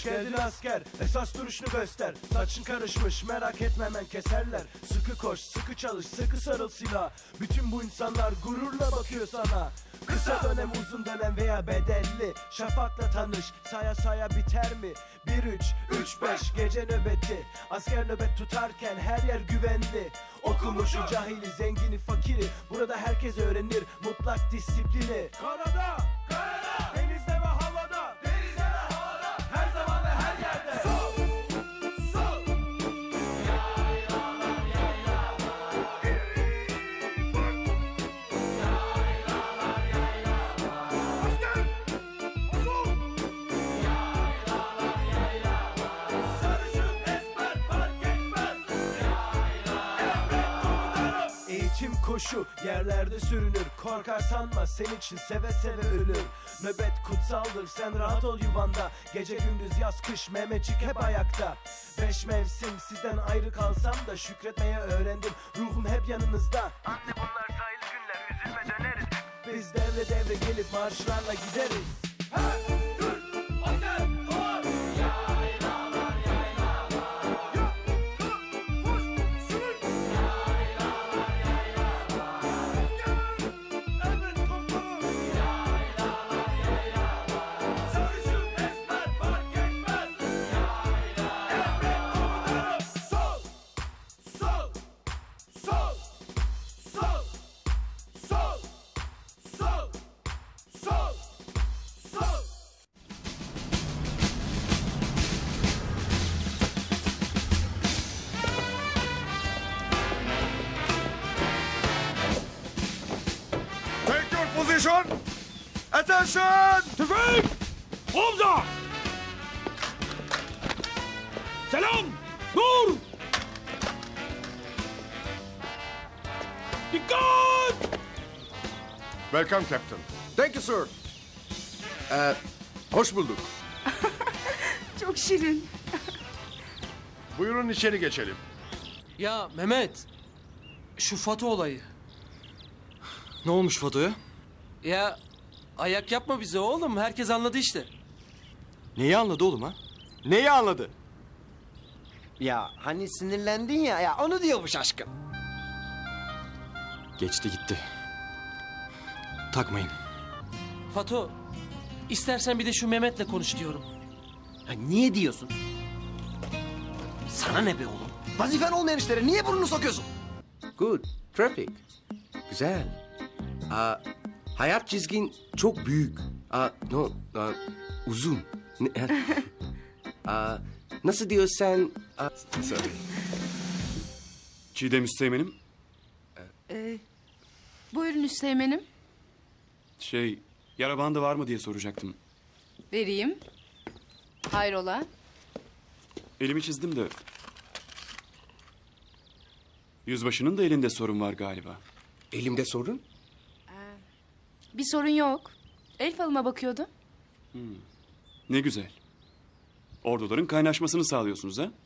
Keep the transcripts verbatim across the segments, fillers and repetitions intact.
geldin asker, esas duruşunu göster. Saçın karışmış, merak etme hemen keserler. Sıkı koş, sıkı çalış, sıkı sarıl silah. Bütün bu insanlar gururla bakıyor sana. Kısa dönem, uzun dönem veya bedelli. Şafakla tanış, saya saya biter mi? Bir üç, üç beş gece nöbeti. Asker nöbet tutarken her yer güvenli. Okumuşu, cahili, zengini, fakiri. Burada herkes öğrenir mutlak disiplini. Karada, karada, denizde ve havada, denizde ve havada, her zaman ve her yerde. Sol, sol. Yaylalar, yaylalar. Yaylalar, yaylalar. Asker, sol. Yaylalar, yaylalar. Sarışın, esmer fark etmez. Yaylalar. Eğitim koşu, yerlerde sürünür. Korkar sanma, senin için seve seve ölür. Nöbet kutsaldır, sen rahat ol yuvanda. Gece gündüz yaz kış Mehmetçik hep ayakta. Beş mevsim sizden ayrı kalsam da şükretmeye öğrendim, ruhum hep yanınızda. Anne bunlar sayılı günler, üzülme döneriz. Biz devre devre gelip marşlarla gideriz. Hey, dur, asker, doğar. Yaylalar, yaylalar. Ya, ya, koş, sürün. Yaylalar, yaylalar. Asker, emret komutanım. Yaylalar, yaylalar. Sarışın, esmer fark etmez. Yaylalar, emret komutanım. Sol, sol, sol, sol, sol, sol, sol, sol. Take your position. Attention. Tüfek! Omza! Selam! Dur! Dikkat! Welcome, Captain. Thank you, sir. Ee, hoş bulduk. Çok şirin. Buyurun içeri geçelim. Ya Mehmet, şu Fato olayı. Ne olmuş Fato'ya? Ya ayak yapma bize oğlum, herkes anladı işte. Neyi anladı oğlum ha? Neyi anladı? Ya hani sinirlendin ya, ya onu diyormuş aşkım. Geçti gitti. Takmayın. Fato, istersen bir de şu Mehmet'le konuş diyorum. Ya niye diyorsun? Sana ne be oğlum? Vazifen olmayan işlere niye burnunu sokuyorsun? Good. Traffic. Güzel. Aa, hayat çizgin çok büyük. Aa, no, aa, uzun. Ne- aa, nasıl diyorsan... Aa, Sorry. Çiğdem Üsteğmen'im. Ee, buyurun Üsteğmen'im. Şey, yara bandı var mı diye soracaktım. Vereyim. Hayrola? Elimi çizdim de. Yüzbaşının da elinde sorun var galiba. elimde sorun. Bir sorun yok. El falıma bakıyordu. Ne güzel. Orduların kaynaşmasını sağlıyorsunuz ha?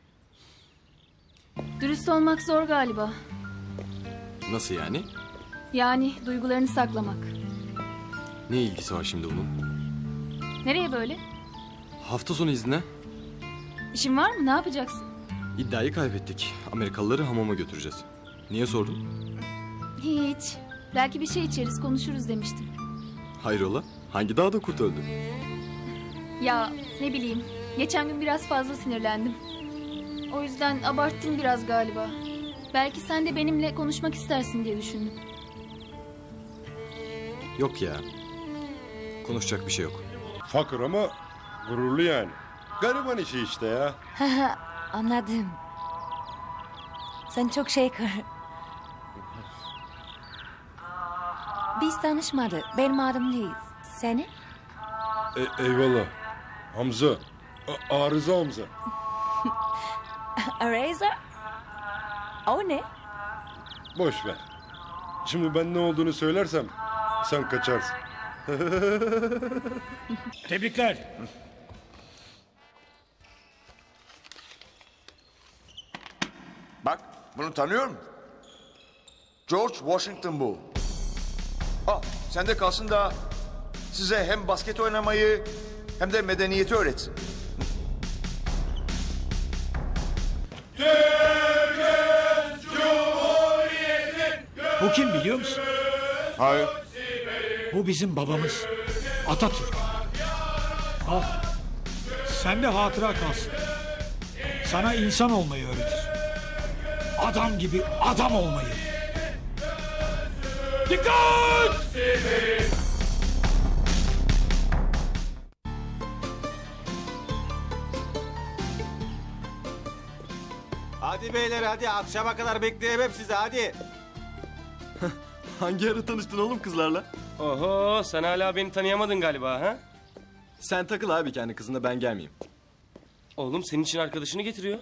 Dürüst olmak zor galiba. Nasıl yani? Yani duygularını saklamak. Ne ilgisi var şimdi bunun? Nereye böyle? Hafta sonu izne. İşin var mı? Ne yapacaksın? İddiayı kaybettik. Amerikalıları hamama götüreceğiz. Niye sordun? Hiç. Belki bir şey içeriz, konuşuruz demiştim. Hayrola? Hangi dağda kurt öldü? Ya ne bileyim. Geçen gün biraz fazla sinirlendim. O yüzden abarttım biraz galiba. Belki sen de benimle konuşmak istersin diye düşündüm. Yok ya. Konuşacak bir şey yok. Fakir ama gururlu yani. Gariban işi işte ya. Anladım. Sen çok şey kır. Biz tanışmadık. Benim adım Liz. Senin? E, eyvallah. Hamza. A- Arıza Hamza. Eraser? O ne? Boş ver. Şimdi ben ne olduğunu söylersem sen kaçarsın. Tebrikler. Bak bunu tanıyor musun? George Washington bu. Ah sende kalsın da size hem basket oynamayı hem de medeniyeti öğretsin. Bu kim biliyor musun? Hayır. Bu bizim babamız. Atatürk. Al. Sen de hatıra kalsın. Sana insan olmayı öğretir. Adam gibi adam olmayı. Dikkat! Hadi beyler hadi akşama kadar bekleyemem sizi hadi. Hangi ara tanıştın oğlum kızlarla? Oho, sen hala beni tanıyamadın galiba ha? Sen takıl abi kendi kızına, ben gelmeyeyim. Oğlum senin için arkadaşını getiriyor.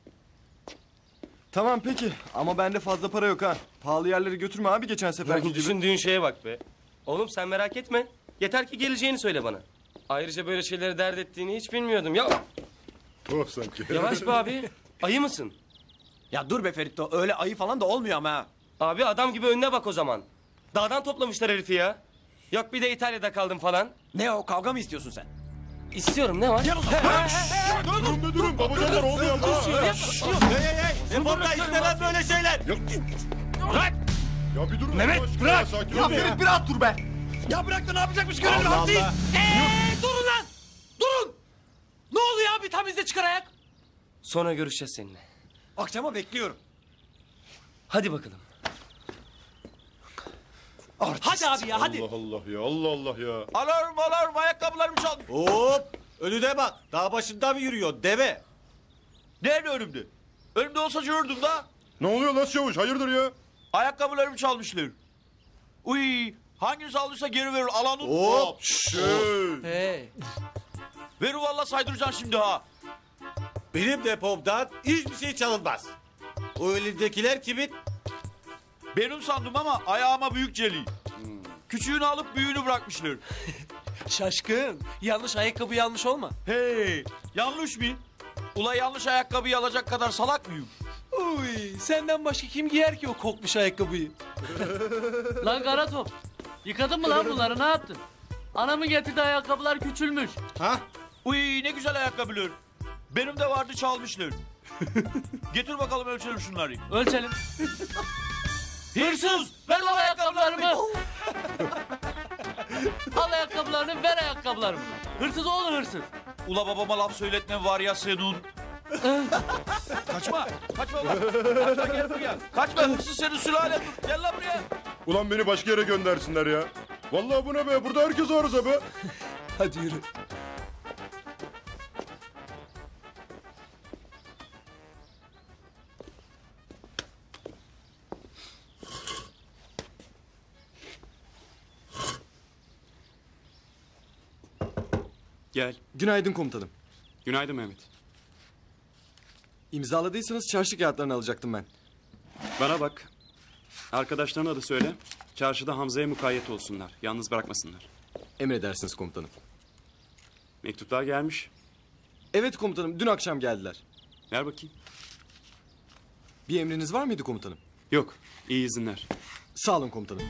Tamam peki ama bende fazla para yok ha. Pahalı yerlere götürme abi geçen seferki Lan gibi. düşündüğün şeye bak be. Oğlum sen merak etme. Yeter ki geleceğini söyle bana. Ayrıca böyle şeyleri dert ettiğini hiç bilmiyordum. Ya Tuhaf sanki. yavaş be abi. Ayı mısın? Ya dur be Feritto öyle ayı falan da olmuyor ama ha. Abi adam gibi önüne bak o zaman. Dağdan toplamışlar herifi ya. Yok bir de İtalya'da kaldım falan. Ne o kavga mı istiyorsun sen? İstiyorum ne var? Durun be durun. Babacanlar olmuyor ama. Hey hey hey ne burada istemem böyle şeyler. Bırak! Ya bir durun. Mehmet, Allah aşkına bırak! ya, sakin Ya ol ya. Ferit bir rahat dur be. Ya bırak da ne yapacakmış görelim Allah Hamdi! Allah. Eee durun lan! Durun! Ne oluyor abi tam bizde çıkar ayak? Sonra görüşeceğiz seninle. Akşama bekliyorum. Hadi bakalım. Hadi abi ya hadi. Allah Allah ya Allah Allah ya. Alarm alarm ayakkabılarımı çaldı. Hop önüne bak. Dağ başında mı yürüyor deve? Nerede önümde? Önümde olsa görürdüm da. Ne oluyor lan çavuş? Hayırdır ya? Ayakkabılarımı çalmışlar. Uy hanginiz aldıysa geri verir alanın. Hop. Şey. Hey. Verir valla saydıracaksın şimdi ha. Benim depomdan hiçbir şey çalınmaz. O elindekiler kimin? Benim sandım ama ayağıma büyük celi. Küçüğünü alıp büyüğünü bırakmışlar. Şaşkın. Yanlış ayakkabı almış olma. Hey yanlış mı? Ula yanlış ayakkabıyı alacak kadar salak mıyım? Uy, senden başka kim giyer ki o kokmuş ayakkabıyı? Lan Karatop, yıkadın mı lan bunları, ne yaptın? Anamın getirdiği ayakkabılar küçülmüş. Ha? Uy ne güzel ayakkabılar. Benim de vardı çalmışlar. Getir bakalım ölçelim şunları. Ölçelim. Hırsız Ver lan ayakkabılarımı. Al ayakkabılarını, ver ayakkabılarımı. Hırsız oğlu hırsız. Ula babama laf söyletme var ya senin. Kaçma. Kaçma ulan. Kaçma gel buraya. Kaçma hırsız senin sülalen. Gel lan buraya. Ulan beni başka yere göndersinler ya. Vallahi bu ne be? Burada herkes arıza be. Hadi yürü. Gel. Günaydın komutanım. Günaydın Mehmet. İmzaladıysanız çarşı kağıtlarını alacaktım ben. Bana bak. Arkadaşlarına da söyle. Çarşıda Hamza'ya mukayyet olsunlar. Yalnız bırakmasınlar. Emredersiniz komutanım. Mektuplar gelmiş. Evet komutanım, dün akşam geldiler. Ver bakayım. Bir emriniz var mıydı komutanım? Yok. İyi izinler. Sağ olun komutanım.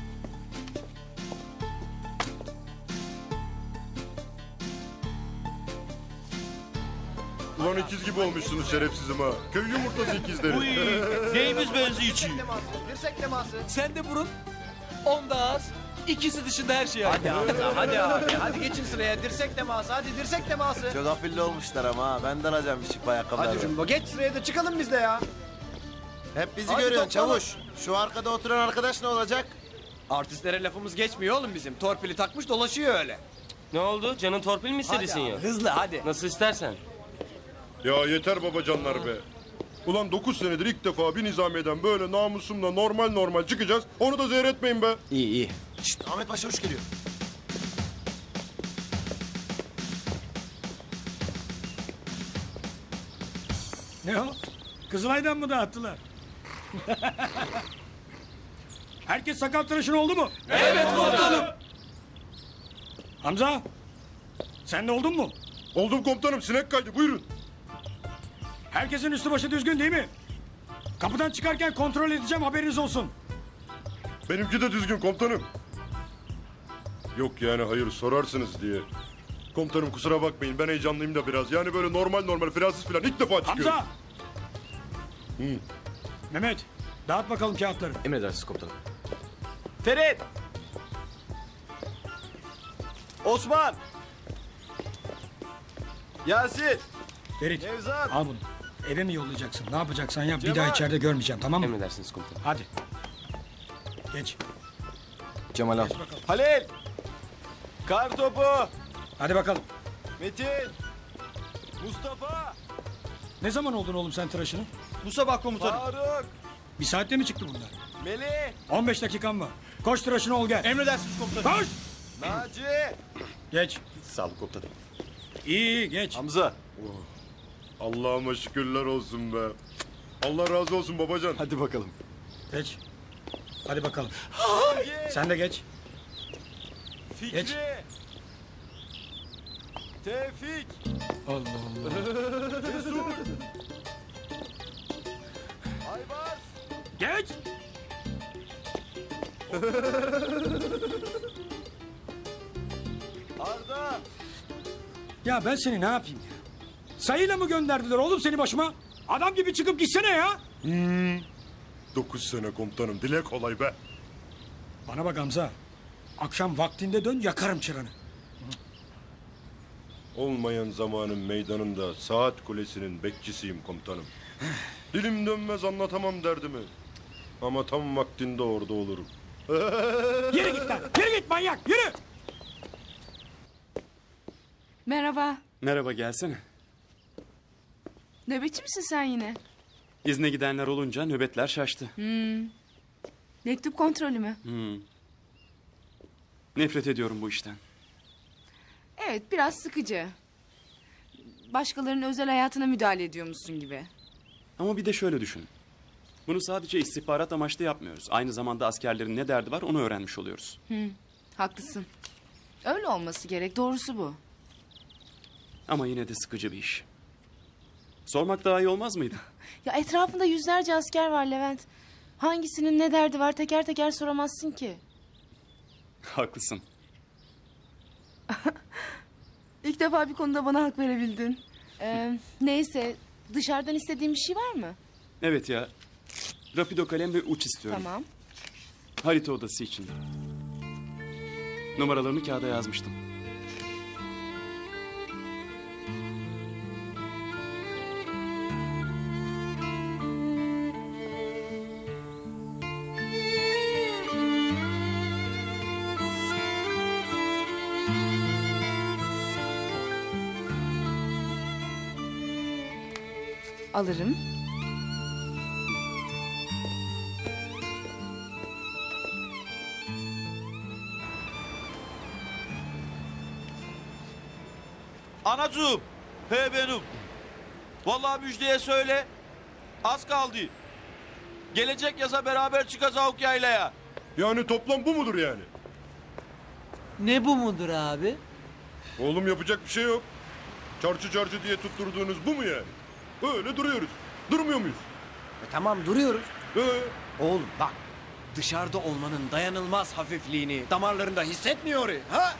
Ulan ikiz gibi olmuşsunuz şerefsizim ha. Köy yumurtası ikizleri. Uy neyimiz benziyor içi. Sen de burun. On da az. İkisi dışında her şey. Hadi abi hadi abi. Hadi geçin sıraya dirsek teması hadi dirsek teması. Çok afilli olmuşlar ama ha. Ben de alacağım bir çift ayakkabılar. Hadi Cumbo geç sıraya da çıkalım biz de ya. Hep bizi Hadi görüyorsun toplanın. çavuş. Şu arkada oturan arkadaş ne olacak? Artistlere lafımız geçmiyor oğlum bizim. Torpili takmış dolaşıyor öyle. Ne oldu? Canın torpil mi istedi Hadi ya? abi, hızlı hadi. Nasıl istersen. Ya yeter babacanlar be. Ulan dokuz senedir ilk defa bir nizamiyeden böyle namusumla normal normal çıkacağız. Onu da zehir etmeyin be. İyi iyi. Şşt Ahmet Başavuş geliyor. Ne o? Kızılay'dan mı dağıttılar? Herkes sakal tıraşın oldu mu? Evet komutanım. Hamza, sen de oldun mu? Oldum komutanım, sinek kaydı, buyurun. Herkesin üstü başı düzgün değil mi? Kapıdan çıkarken kontrol edeceğim, haberiniz olsun. Benimki de düzgün komutanım. Yok yani hayır sorarsınız diye. Komutanım kusura bakmayın, ben heyecanlıyım da biraz. Yani böyle normal normal frensiz falan ilk defa çıkıyorum. Hamza! Mehmet, dağıt bakalım kağıtları. Emredersiniz komutanım. Ferit. Osman. Yasin. Ferit, Nevzat. al bunu. Eve mi yollayacaksın? Ne yapacaksan yap. Bir Cemal. daha içeride görmeyeceğim, tamam mı? Emredersiniz komutanım. Hadi. Geç. Cemal al. Halil. Kartopu. Hadi bakalım. Metin. Mustafa. Ne zaman oldun oğlum sen tıraşını? Bu sabah komutanım. Faruk. Bir saatte mi çıktı bunlar? Melih. on beş dakikan var. Koş tıraşını ol gel. Emredersiniz komutanım. Koş! Naci. Geç. Sağ olun komutanım. İyi iyi geç. Hamza. Allah'ıma şükürler olsun be. Allah razı olsun babacan. Hadi bakalım. Geç. Hadi bakalım. Sen de geç. Fikri. Geç. Tevfik. Allah Allah. Cesur. Aybars. Geç. Arda. Ya ben seni ne yapayım ya? Sayıyla mı gönderdiler oğlum seni başıma? Adam gibi çıkıp gitsene ya. Hmm. Dokuz sene komutanım. Dile kolay be. Bana bak Hamza. Akşam vaktinde dön yakarım çıranı. Olmayan zamanın meydanında saat kulesinin bekçisiyim komutanım. Dilim dönmez anlatamam derdimi. Ama tam vaktinde orada olurum. Yürü git lan. Yürü git manyak. Yürü. Merhaba. Merhaba, gelsene. Nöbetçi misin sen yine? İzne gidenler olunca nöbetler şaştı. Hmm. Mektup kontrolü mü? Hmm. Nefret ediyorum bu işten. Evet, biraz sıkıcı. Başkalarının özel hayatına müdahale ediyormuşsun gibi. Ama bir de şöyle düşün. Bunu sadece istihbarat amaçlı yapmıyoruz. Aynı zamanda askerlerin ne derdi var onu öğrenmiş oluyoruz. Hı, haklısın. Öyle olması gerek, doğrusu bu. Ama yine de sıkıcı bir iş. Sormak daha iyi olmaz mıydı? Ya etrafında yüzlerce asker var Levent. Hangisinin ne derdi var teker teker soramazsın ki. Haklısın. İlk defa bir konuda bana hak verebildin. Ee, neyse, dışarıdan istediğin bir şey var mı? Evet ya. Rapido kalem ve uç istiyorum. Tamam. Harita odası için. Numaralarını kağıda yazmıştım. Alırım. Anacığım. He benim. Vallahi müjdeye söyle. Az kaldı. Gelecek yaza beraber çıkacağız yaylaya. Yani toplam bu mudur yani? Ne bu mudur abi? Oğlum yapacak bir şey yok. Çarçı çarçı diye tutturduğunuz bu mu yani? Öyle duruyoruz. Durmuyor muyuz? E tamam duruyoruz. Ee? Oğlum bak dışarıda olmanın dayanılmaz hafifliğini damarlarında hissetmiyor ha?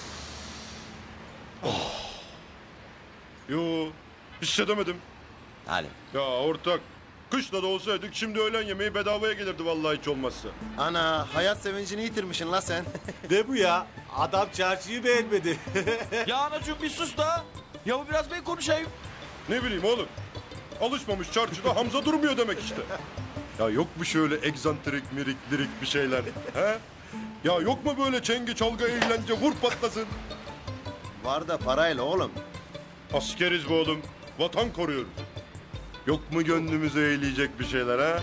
Oh. Yo, hissedemedim. Hadi. Ya ortak, kışla da olsaydık şimdi öğlen yemeği bedavaya gelirdi vallahi hiç olmazsa. Ana hayat sevincini yitirmişsin la sen. Ne bu ya? Adam çarşıyı beğenmedi. Ya anacığım bir sus da. Ya bu biraz ben konuşayım. Ne bileyim oğlum. Alışmamış çarşıda Hamza durmuyor demek işte. Ya yok mu şöyle egzantrik, mirik, lirik bir şeyler? He? Ya yok mu böyle çengi, çalgı, eğlence, vur patlasın? Var da parayla oğlum. Askeriz bu oğlum. Vatan koruyoruz. Yok mu gönlümüzü eğleyecek bir şeyler ha?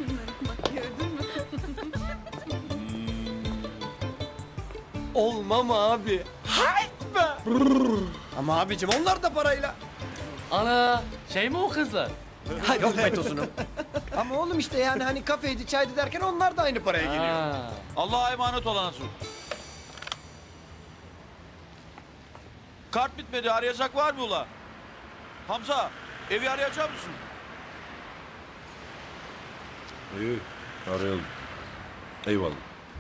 Olmam abi. Hayt be. Ama abicim onlar da parayla. Ana şey mi o kızlar? Ha, yok metosunu. Ama oğlum işte yani hani kafeydi çaydı derken onlar da aynı paraya geliyor. Allah'a emanet ol anacığım. Kart bitmedi. Arayacak var mı ula? Hamza, evi arayacak mısın? İyi, arayalım. Eyvallah.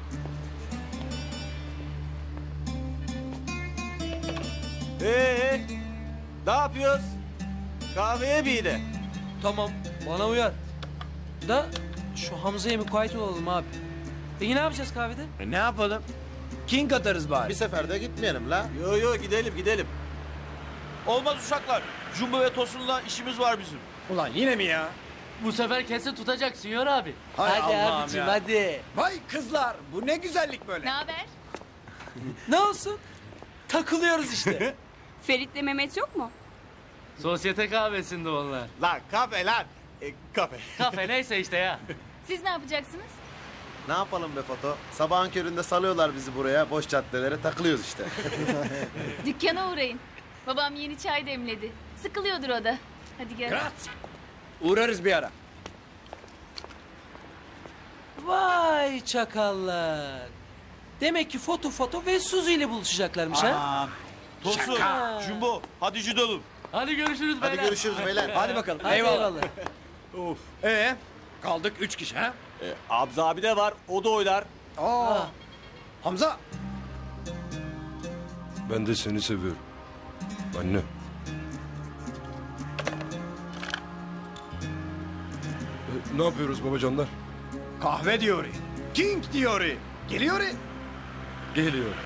Ee, ne yapıyoruz? Kahveye bir de. Tamam, bana uyar. Da şu Hamza'ya mukayyet olalım abi. Peki ne yapacağız kahvede? E, ne yapalım? King atarız bari. Bir seferde gitmeyelim la. Yo yo gidelim gidelim. Olmaz uşaklar. Jumbo ve Tosun'la işimiz var bizim. Ulan yine mi ya? Bu sefer kesin tutacak Sinyor abi. Hay hadi Allah'ım abicim ya. hadi. Vay kızlar bu ne güzellik böyle. Ne haber? Ne olsun? Takılıyoruz işte. Ferit'le Mehmet yok mu? Sosyete kahvesinde onlar. Lan kafe lan. E, kafe. Kafe neyse işte ya. Siz ne yapacaksınız? Ne yapalım be Foto? Sabahın köründe salıyorlar bizi buraya. Boş caddelere takılıyoruz işte. Dükkana uğrayın. Babam yeni çay demledi. Sıkılıyordur o da. Hadi gel. Uğrarız bir ara. Vay çakallar. Demek ki foto foto ve Suzu ile buluşacaklarmış ha. Tosun, Şaka. Jumbo hadi gidelim. Hadi görüşürüz Hadi beyler. görüşürüz beyler. Hadi bakalım. Hadi eyvallah. Of. Ee, kaldık üç kişi ha? E, Abza abi de var. O da oynar. Aa. Hamza. Ben de seni seviyorum. Anne. E, ne yapıyoruz babacanlar? Kahve diyor. King diyor. Geliyor. Geliyor.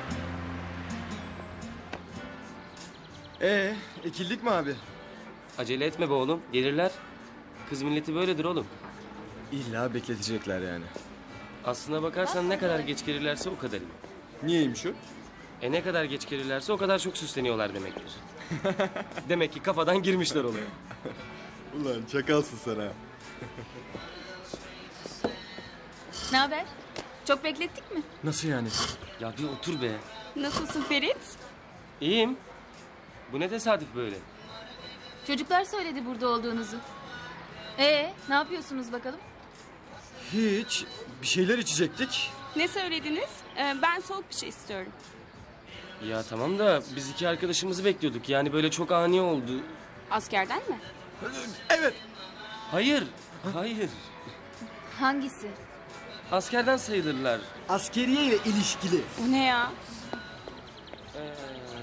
Ee, ekildik mi abi? Acele etme be oğlum. Gelirler. Kız milleti böyledir oğlum. İlla bekletecekler yani. Aslına bakarsan ne kadar geç gelirlerse o kadar iyi. Niyeymiş o? E ne kadar geç gelirlerse o kadar çok süsleniyorlar demektir. Demek ki kafadan girmişler olaya. Ulan çakalsın sen ha. Ne haber? Çok beklettik mi? Nasıl yani? Ya bir otur be. Nasılsın Ferit? İyiyim. Bu ne tesadüf böyle? Çocuklar söyledi burada olduğunuzu. Ee, ne yapıyorsunuz bakalım? Hiç. Bir şeyler içecektik. Ne söylediniz? Ee, ben soğuk bir şey istiyorum. Ya tamam da biz iki arkadaşımızı bekliyorduk. Yani böyle çok ani oldu. Askerden mi? Evet. Hayır. Hayır. Hangisi? Askerden sayılırlar. Askeriye ile ilişkili. O ne ya? Ee,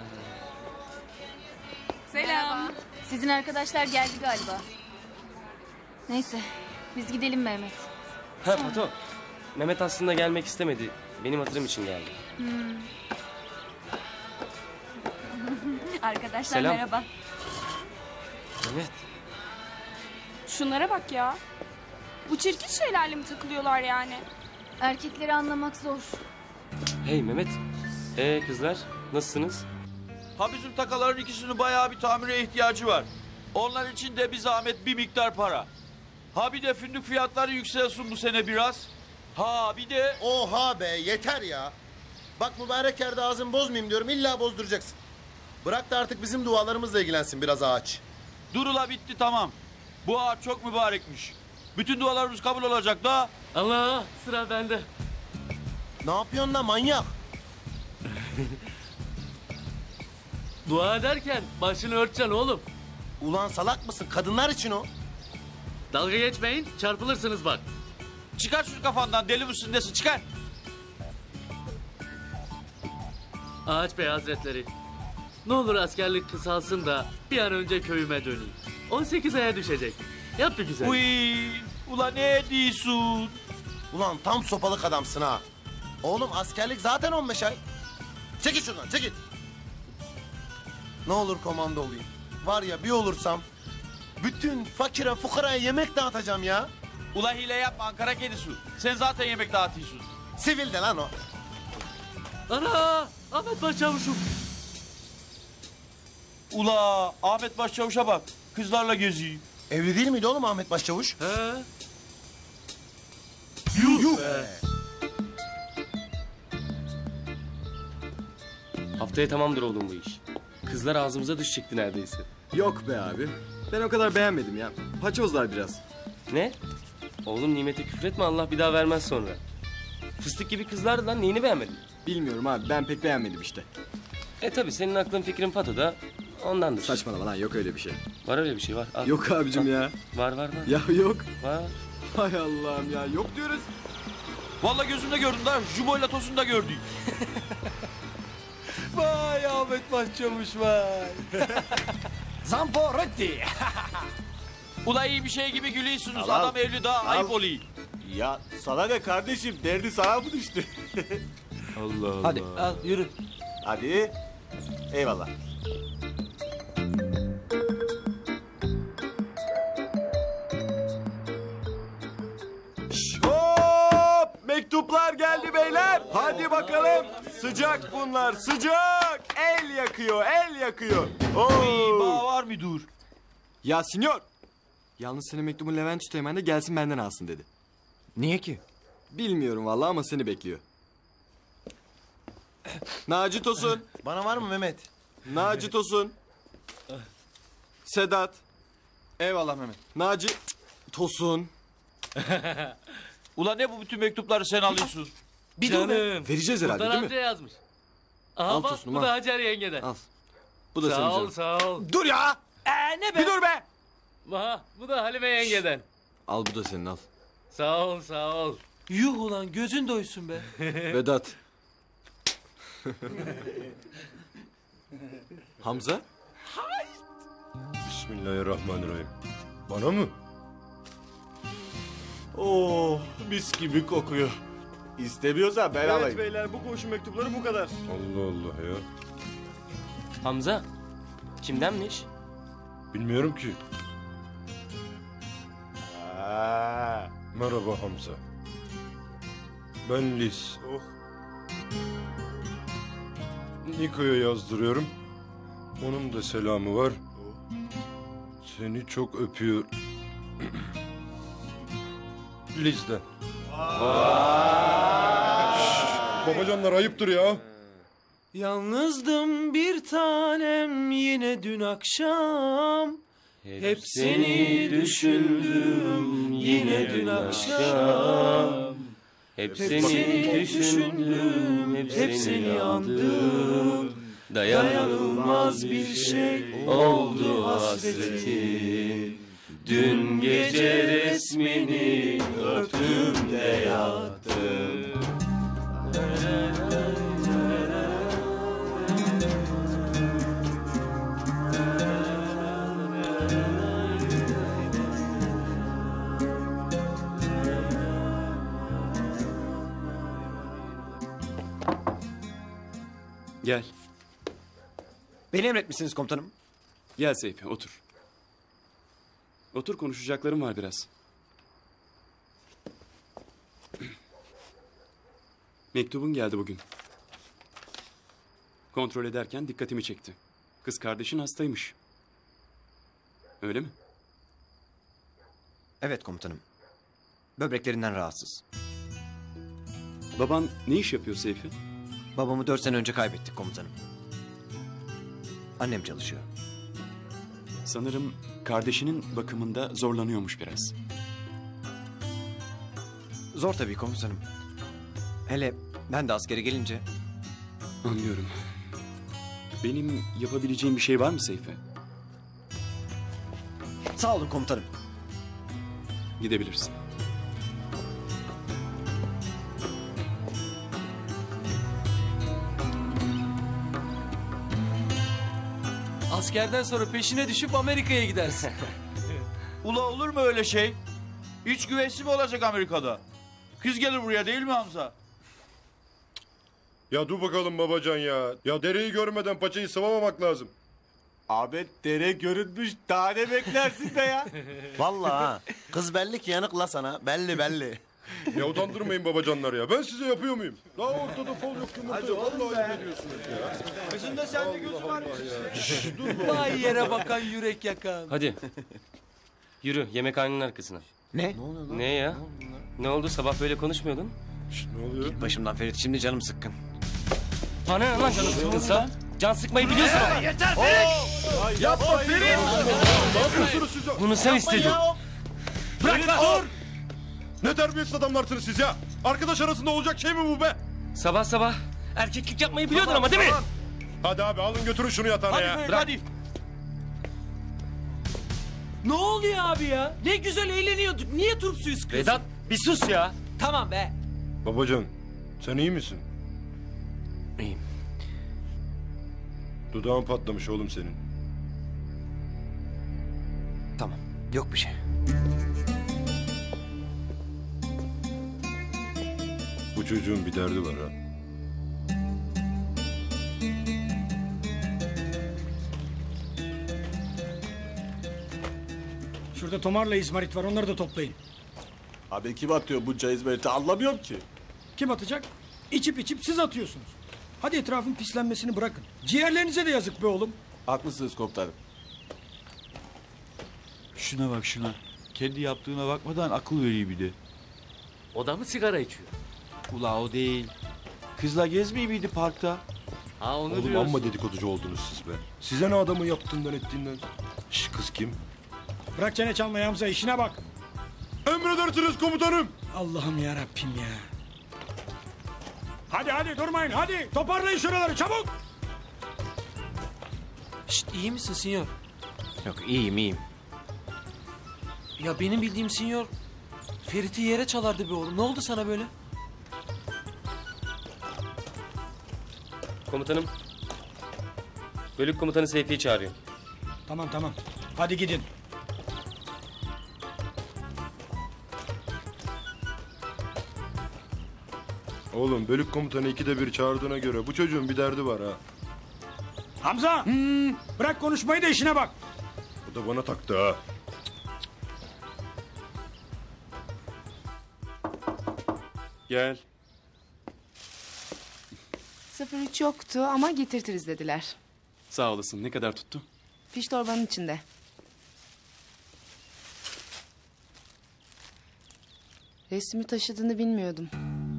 Selam. Sizin arkadaşlar geldi galiba. Neyse, biz gidelim Mehmet. Ha Pato. Mehmet aslında gelmek istemedi. Benim hatırım için geldi. Hmm. Arkadaşlar Selam. merhaba. Mehmet. Şunlara bak ya. Bu çirkin şeylerle mi takılıyorlar yani? Erkekleri anlamak zor. Hey Mehmet. Ee kızlar nasılsınız? Ha bizim takaların ikisinin bayağı bir tamire ihtiyacı var. Onlar için de bir zahmet bir miktar para. Ha bir de fındık fiyatları yükselsin bu sene biraz. Ha bir de... Oha be yeter ya. Bak mübarek yerde ağzımı bozmayayım diyorum. İlla bozduracaksın. Bırak da artık bizim dualarımızla ilgilensin biraz ağaç. Durula bitti tamam. Bu ağaç çok mübarekmiş. Bütün dualarımız kabul olacak da. Allah sıra bende. Ne yapıyorsun lan manyak? Dua ederken başını örteceksin oğlum. Ulan salak mısın? Kadınlar için o. Dalga geçmeyin çarpılırsınız bak. Çıkar şunu kafandan deli misin desin çıkar. Ağaç Bey Hazretleri. Ne olur askerlik kısalsın da bir an önce köyüme döneyim. on sekiz aya düşecek. Yap bir güzel. Uy, ulan ne diyorsun? Ulan tam sopalık adamsın ha. Oğlum askerlik zaten on beş ay. Çekil şuradan çekil. Ne olur komando olayım. Var ya bir olursam bütün fakire fukaraya yemek dağıtacağım ya. Ula hile yapma Ankara kedisi. Sen zaten yemek dağıtıyorsun. Sivil de lan o. Ana Ahmet Başçavuşum. Ula Ahmet Başçavuş'a bak. Kızlarla geziyor. Evli değil miydi oğlum Ahmet Başçavuş? He. Yuh, Yuh be. Haftaya tamamdır oğlum bu iş. Kızlar ağzımıza düşecekti neredeyse. Yok be abi. Ben o kadar beğenmedim ya. Paçozlar biraz. Ne? Oğlum nimete küfretme Allah bir daha vermez sonra. Fıstık gibi kızlardı lan neyini beğenmedin? Bilmiyorum abi ben pek beğenmedim işte. E tabi senin aklın fikrin patoda ondandır. Saçmalama lan yok öyle bir şey. Var öyle bir şey var. Al. Yok abicim Al. ya. Var var var. Ya yok. Var. Hay Allah'ım ya yok diyoruz. Vallahi gözümde gördüm da Jubo'yla Tosun da gördü. Vay Ahmet Başçavuş vay. Zamporotti. Ula iyi bir şey gibi gülüyorsunuz. Al, al. Adam evli daha Al. ayıp oluyor. Ya sana ne kardeşim? Derdi sana mı düştü? Allah Allah. Hadi al yürü. Hadi. Eyvallah. Hop! Mektuplar geldi beyler. Hadi bakalım. Sıcak bunlar, sıcak. El yakıyor, el yakıyor. Oo! Bağ var mı dur? Ya sinyor. Yalnız senin mektubun Levent Üsteğmen de gelsin benden alsın dedi. Niye ki? Bilmiyorum vallahi ama seni bekliyor. Naci Tosun. Bana var mı Mehmet? Naci Tosun. Sedat. Eyvallah Mehmet. Naci Tosun. Ula ne bu bütün mektupları sen alıyorsun? Bir dur be. Vereceğiz herhalde Sultan değil mi? amca yazmış. Aha Al bak Tosun'um, bu al. da Hacer yengeden. Al. Bu da sağ senin ol canım. sağ ol. Dur ya. Ee, ne be? Bir dur be. Aha bu da Halime yengeden. Al bu da senin al. Sağ ol sağ ol. Yuh ulan gözün doysun be. Vedat. Hamza. Bismillahirrahmanirrahim. Bana mı? Oh mis gibi kokuyor. İstemiyorsan ben alayım. beyler bu koşu mektupları bu kadar. Allah Allah ya. Hamza. Kimdenmiş? Bilmiyorum ki. Ha. Merhaba Hamza. Ben Liz. Oh. Niko'ya yazdırıyorum. Onun da selamı var. Seni çok öpüyor. Liz'den. Şşş, babacanlar ayıptır ya. Yalnızdım bir tanem yine dün akşam. Hep seni düşündüm yine dün akşam. Hep seni düşündüm, hep seni andım. Dayanılmaz bir şey oldu hasretim. Dün gece resmini öptüm de yattım. Gel. Beni emretmişsiniz komutanım. Gel Seyfi otur. Otur konuşacaklarım var biraz. Mektubun geldi bugün. Kontrol ederken dikkatimi çekti. Kız kardeşin hastaymış. Öyle mi? Evet komutanım. Böbreklerinden rahatsız. Baban ne iş yapıyor Seyfi? Babamı dört sene önce kaybettik komutanım. Annem çalışıyor. Sanırım kardeşinin bakımında zorlanıyormuş biraz. Zor tabii komutanım. Hele ben de askere gelince... Anlıyorum. Benim yapabileceğim bir şey var mı Seyfi? Sağ olun komutanım. Gidebilirsin. Askerden sonra peşine düşüp Amerika'ya gidersin. Ula olur mu öyle şey? İç güveysi mi olacak Amerika'da? Kız gelir buraya değil mi Hamza? Ya dur bakalım babacan ya. Ya dereyi görmeden paçayı sıvamamak lazım. Ahmet dere görünmüş daha ne beklersin be ya? Vallahi ha. Kız belli ki yanık la sana. Belli belli. Ya utandırmayın babacanlar ya. Ben size yapıyor muyum? Daha ortada fol yok yumurta yok. Vallahi ayıp ediyorsunuz ya. Kızın da sende gözü varmış. Vay yere bakan yürek yakan. Hadi. Yürü yemekhanenin arkasına. Ne? Ne ya? Ne oldu sabah böyle konuşmuyordun? Ne oluyor? Git başımdan Ferit, şimdi canım sıkkın. Bana ne lan canın sıkkınsa? Can sıkmayı biliyorsun ama. Yeter Ferit! Yapma Ferit! Ne yapıyorsunuz siz? Bunu sen istedin. Bırak lan! Dur! Ne terbiyesiz adamlarsınız siz ya? Arkadaş arasında olacak şey mi bu be? Sabah sabah erkeklik yapmayı biliyordun ama değil mi? Hadi abi alın götürün şunu yatağına Hadi ya. Ferit Bırak. hadi. Ne oluyor abi ya? Ne güzel eğleniyorduk. Niye turp suyu sıkıyorsun? Vedat bir sus ya. Tamam be. Babacan sen iyi misin? İyiyim. Dudağın patlamış oğlum senin. Tamam. Yok bir şey. Bu çocuğun bir derdi var ha. Şurada tomarla izmarit var, onları da toplayın. Abi kim atıyor bunca hizmeti anlamıyorum ki. Kim atacak? İçip içip siz atıyorsunuz. Hadi etrafın pislenmesini bırakın. Ciğerlerinize de yazık be oğlum. Haklısınız komutanım. Şuna bak şuna. Kendi yaptığına bakmadan akıl veriyor bir de. O da mı sigara içiyor? Ula o değil. Kızla gezmeyeyim miydi parkta? Ha onu Oğlum diyorsun. amma dedikoducu oldunuz siz be. Size ne adamı yaptığından ettiğinden. Şş, kız kim? Bırak çene çalmayı Hamza, işine bak. Emredersiniz komutanım. Allah'ım ya Rabbim ya. Hadi hadi durmayın, hadi toparlayın şuraları çabuk. Şşt, iyi misin sinyor? Yok iyiyim iyiyim. Ya benim bildiğim sinyor Ferit'i yere çalardı be oğlum. Ne oldu sana böyle? Komutanım. Bölük komutanı Seyfi'yi çağırıyor. Tamam tamam, hadi gidin. Oğlum bölük komutanı ikide bir çağırdığına göre bu çocuğun bir derdi var ha. Hamza, bırak konuşmayı da işine bak. O da bana taktı ha. Gel. sıfır üç yoktu ama getirtiriz dediler. Sağ olasın. Ne kadar tuttu? Fiş torbanın içinde. Resmi taşıdığını bilmiyordum.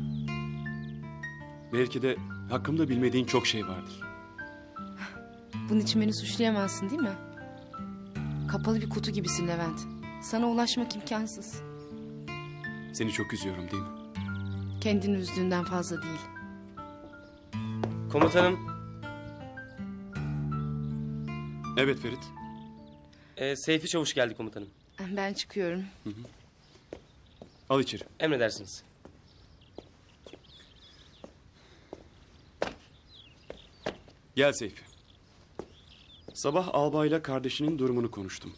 Belki de hakkımda bilmediğin çok şey vardır. Bunun için beni suçlayamazsın değil mi? Kapalı bir kutu gibisin Levent. Sana ulaşmak imkansız. Seni çok üzüyorum değil mi? Kendini üzdüğünden fazla değil. Komutanım. Evet Ferit. Ee, Seyfi Çavuş geldi komutanım. Ben çıkıyorum. Hı hı. Al içeri. Emredersiniz. Gel Seyfi. Sabah albayla kardeşinin durumunu konuştum.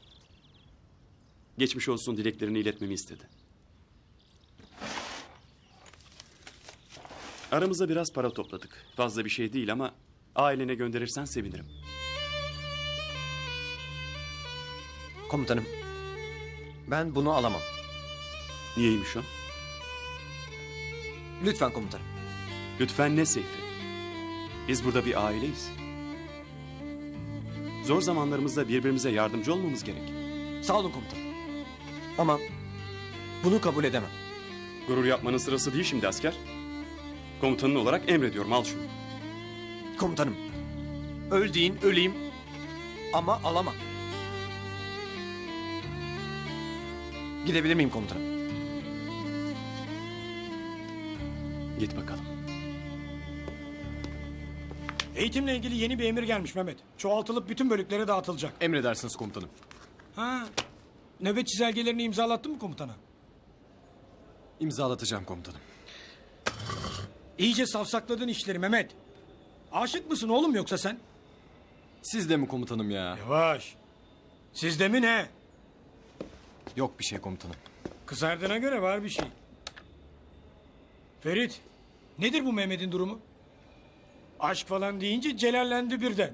Geçmiş olsun dileklerini iletmemi istedi. Aramızda biraz para topladık. Fazla bir şey değil ama ailene gönderirsen sevinirim. Komutanım. Ben bunu alamam. Niyeymiş o? Lütfen komutanım. Lütfen ne Seyfi? Biz burada bir aileyiz. Zor zamanlarımızda birbirimize yardımcı olmamız gerek. Sağ olun komutanım. Ama bunu kabul edemem. Gurur yapmanın sırası değil şimdi asker. Komutanın olarak emrediyorum, al şunu. Komutanım. Öl deyin öleyim ama alamam. Gidebilir miyim komutanım? Git bakalım. Eğitimle ilgili yeni bir emir gelmiş Mehmet. Çoğaltılıp bütün bölüklere dağıtılacak. Emredersiniz komutanım. Ha, nöbet çizelgelerini imzalattın mı komutana? İmzalatacağım komutanım. İyice savsakladın işleri Mehmet. Aşık mısın oğlum yoksa sen? Siz de mi komutanım ya? Yavaş. Sizde mi ne? Yok bir şey komutanım. Kızardığına göre var bir şey. Ferit, nedir bu Mehmet'in durumu? Aşk falan deyince celallendi birden.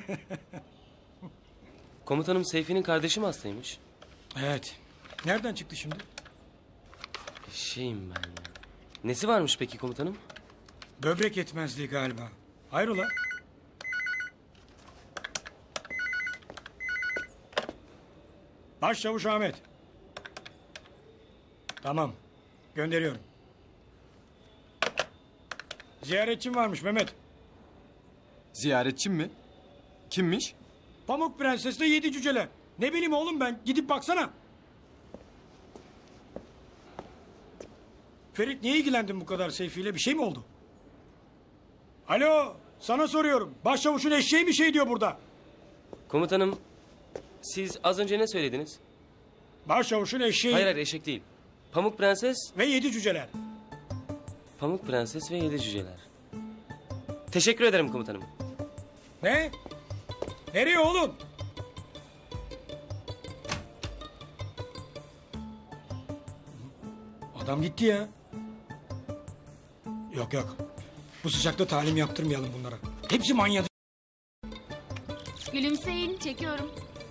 Komutanım Seyfi'nin kardeşi mi hastaymış? Evet. Nereden çıktı şimdi? Şeyim ben ya. Nesi varmış peki komutanım? Böbrek yetmezliği galiba. Hayrola? Başçavuş Ahmet. Tamam. Gönderiyorum. Ziyaretçim varmış Mehmet. Ziyaretçim mi? Kimmiş? Pamuk Prenses'le yedi cüceler. Ne bileyim oğlum ben. Gidip baksana. Ferit niye ilgilendin bu kadar Seyfi'yle? Bir şey mi oldu? Alo. Sana soruyorum. Başçavuşun eşeği bir şey diyor burada. Komutanım siz az önce ne söylediniz? Başçavuşun eşeği. Hayır hayır eşek değil. Pamuk Prenses. Ve yedi cüceler. Pamuk Prenses ve yedi cüceler. Teşekkür ederim komutanım. Ne? Nereye oğlum? Adam gitti ya. Yok yok. Bu sıcakta talim yaptırmayalım bunlara. Hepsi manyak. Gülümseyin, çekiyorum.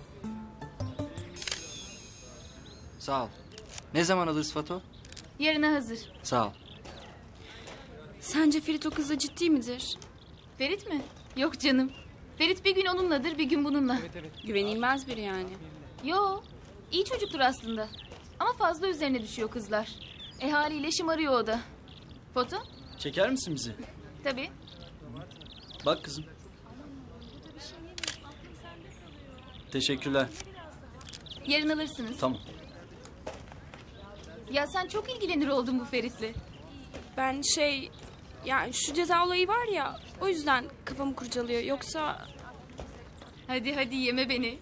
Sağ ol. Ne zaman alırız Fato? Yarına hazır. Sağ ol. Sence Ferit o kızla ciddi midir? Ferit mi? Yok canım. Ferit bir gün onunladır, bir gün bununla. Güvenilmez biri yani. Yo, iyi çocuktur aslında. Ama fazla üzerine düşüyor kızlar. E haliyle şımarıyor o da. Foto? Çeker misin bizi? Tabii. Bak kızım. Teşekkürler. Yarın alırsınız. Tamam. Ya sen çok ilgilenir oldun bu Ferit'le. Ben şey... Yani şu ceza olayı var ya... O yüzden kafamı kurcalıyor. Yoksa... Hadi hadi yeme beni.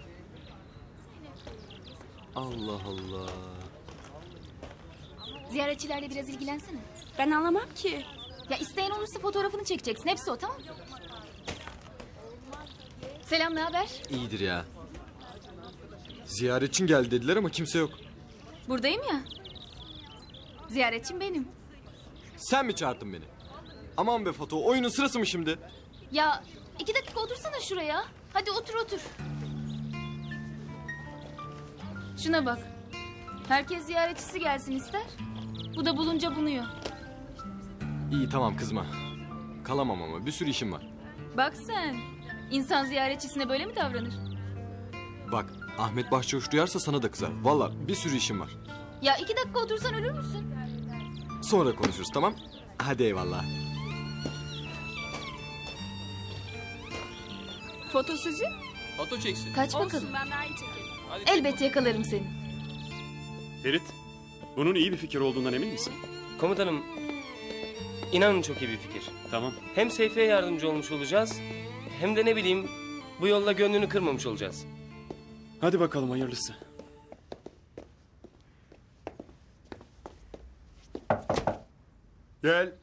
Allah Allah. Ziyaretçilerle biraz ilgilensene. Ben anlamam ki. Ya isteyen olursa fotoğrafını çekeceksin. Hepsi o, tamam mı? Selam, ne haber? İyidir ya. Ziyaretçin geldi dediler ama kimse yok. Buradayım ya. Ziyaretçim benim. Sen mi çağırdın beni? Aman be Fato, oyunun sırası mı şimdi? Ya iki dakika otursana şuraya. Hadi otur otur. Şuna bak. Herkes ziyaretçisi gelsin ister. Bu da bulunca bunuyor. İyi tamam kızma. Kalamam ama bir sürü işim var. Bak sen. İnsan ziyaretçisine böyle mi davranır? Bak Ahmet Başçavuş duyarsa sana da kızar. Vallahi bir sürü işim var. Ya iki dakika otursan ölür müsün? Sonra konuşuruz tamam? Hadi eyvallah. Foto sizin? Foto çeksin. Kaç Olsun, bakalım. ben daha iyi çekerim. Elbette yakalarım seni. Ferit, bunun iyi bir fikir olduğundan emin misin? Komutanım, inanın çok iyi bir fikir. Tamam. Hem Seyfi'ye yardımcı olmuş olacağız, hem de ne bileyim bu yolla gönlünü kırmamış olacağız. Hadi bakalım hayırlısı. Gel.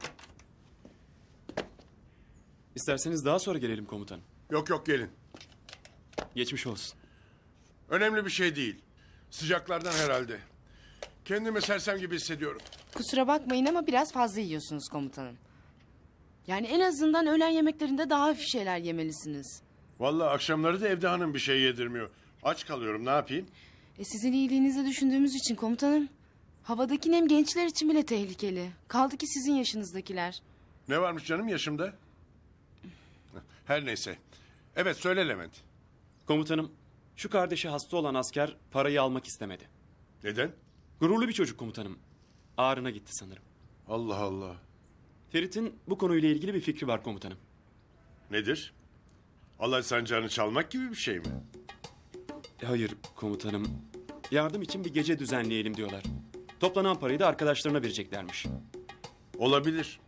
İsterseniz daha sonra gelelim komutanım. Yok yok gelin. Geçmiş olsun. Önemli bir şey değil. Sıcaklardan herhalde. Kendimi sersem gibi hissediyorum. Kusura bakmayın ama biraz fazla yiyorsunuz komutanım. Yani en azından öğlen yemeklerinde daha hafif şeyler yemelisiniz. Vallahi akşamları da evde hanım bir şey yedirmiyor. Aç kalıyorum, ne yapayım? E sizin iyiliğinizi düşündüğümüz için komutanım. Havadaki nem gençler için bile tehlikeli. Kaldı ki sizin yaşınızdakiler. Ne varmış canım yaşımda? Her neyse. Evet söyle Levent. Komutanım, şu kardeşi hasta olan asker parayı almak istemedi. Neden? Gururlu bir çocuk komutanım. Ağrına gitti sanırım. Allah Allah. Ferit'in bu konuyla ilgili bir fikri var komutanım. Nedir? Allah sancağını çalmak gibi bir şey mi? Hayır komutanım. Yardım için bir gece düzenleyelim diyorlar. Toplanan parayı da arkadaşlarına vereceklermiş. Olabilir.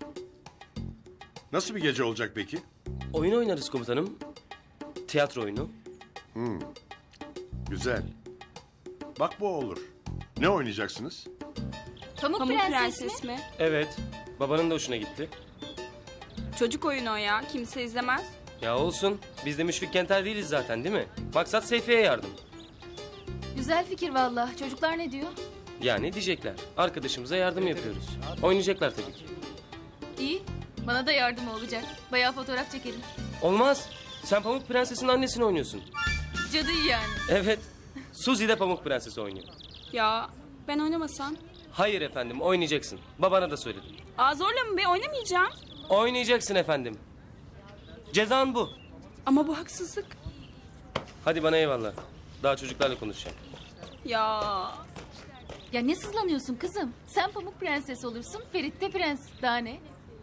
Nasıl bir gece olacak peki? Oyun oynarız komutanım. Tiyatro oyunu. Hmm. Güzel. Bak bu olur. Ne oynayacaksınız? Pamuk, Pamuk Prenses, Prenses mi? mi? Evet, babanın da hoşuna gitti. Çocuk oyunu o ya. Kimse izlemez. Ya olsun, biz de Müşfik Kenter değiliz zaten değil mi? Maksat Seyfi'ye yardım. Güzel fikir vallahi. Çocuklar ne diyor? Yani diyecekler. Arkadaşımıza yardım yapıyoruz. Oynayacaklar tabii ki. İyi. Bana da yardımı olacak. Bayağı fotoğraf çekerim. Olmaz. Sen Pamuk Prenses'in annesini oynuyorsun. Cadıyı yani. Evet. Suzi de Pamuk Prenses'i oynuyor. Ya ben oynamasam? Hayır efendim, oynayacaksın. Babana da söyledim. Aa zorla mı be? Oynamayacağım. Oynayacaksın efendim. Cezan bu. Ama bu haksızlık. Hadi bana eyvallah. Daha çocuklarla konuşacağım. Ya. Ya ne sızlanıyorsun kızım? Sen Pamuk Prenses olursun, Ferit de prens. Daha ne?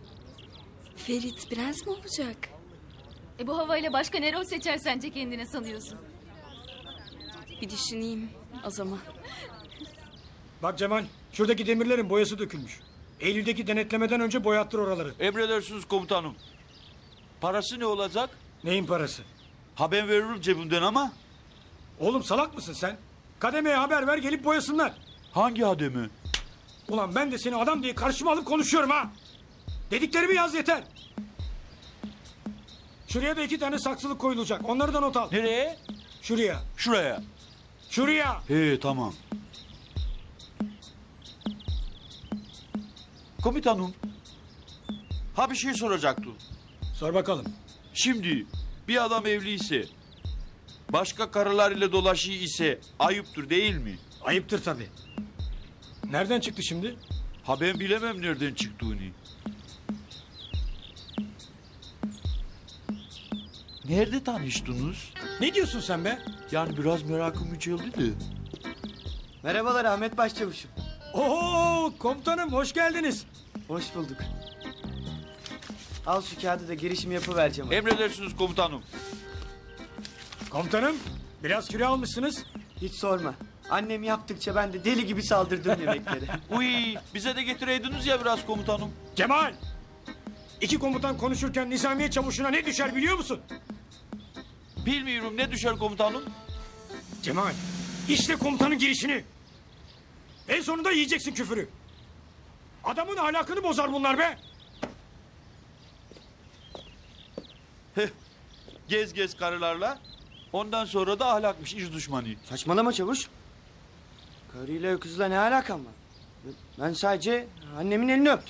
Ferit prens mi olacak? E bu havayla başka ne rol seçer sence kendine sanıyorsun? Bir düşüneyim o zaman. Bak Cemal, şuradaki demirlerin boyası dökülmüş. Eylül'deki denetlemeden önce boyattır oraları. Emredersiniz komutanım. Parası ne olacak? Neyin parası? Ha ben veririm cebimden ama. Oğlum salak mısın sen? Kademeye haber ver gelip boyasınlar. Hangi hademi? Ulan ben de seni adam diye karşıma alıp konuşuyorum ha. Dediklerimi yaz yeter. Şuraya da iki tane saksılık koyulacak. Onları da not al. Nereye? Şuraya. Şuraya. Şuraya. He tamam. Komutanım. Ha bir şey soracaktım. Sor bakalım. Şimdi bir adam evliyse, başka karılar ile dolaşıyor ise ayıptır değil mi? Ayıptır tabii. Nereden çıktı şimdi? Ha ben bilemem nereden çıktığını. Nerede tanıştınız? Ne diyorsun sen be? Yani biraz merakım yüceldi de. Merhabalar Ahmet Başçavuşum. Oo komutanım hoş geldiniz. Hoş bulduk. Al şu kağıdı da girişimi yapıvereceğim. Emredersiniz komutanım. Komutanım biraz küre almışsınız. Hiç sorma. Annem yaptıkça ben de deli gibi saldırdım yemeklere. Uy, bize de getireydiniz ya biraz komutanım. Cemal! İki komutan konuşurken Nizamiye Çavuşu'na ne düşer biliyor musun? Bilmiyorum ne düşer komutanım? Cemal, işte komutanın girişini. En sonunda yiyeceksin küfürü. Adamın ahlakını bozar bunlar be. Gez gez karılarla. Ondan sonra da ahlakmış iş düşmanı. Saçmalama Çavuş. Karıyla öküzle ne alakam var? Ben sadece annemin elini öptüm.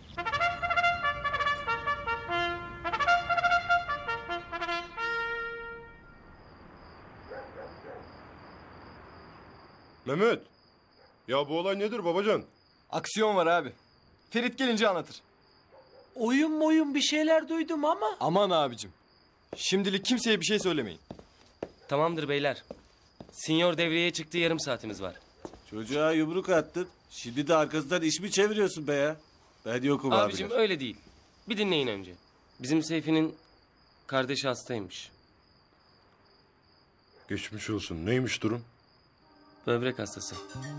Mehmet. Ya bu olay nedir babacan? Aksiyon var abi. Ferit gelince anlatır. Oyun oyun bir şeyler duydum ama. Aman abicim. Şimdilik kimseye bir şey söylemeyin. Tamamdır beyler. Sinyor devreye çıktığı yarım saatimiz var. Çocuğa yumruk attın. Şimdi de arkasından iş mi çeviriyorsun be ya? Ben yokum abi. Abicim öyle değil. Bir dinleyin önce. Bizim Seyfi'nin kardeşi hastaymış. Geçmiş olsun. Neymiş durum? Böbrek hastası.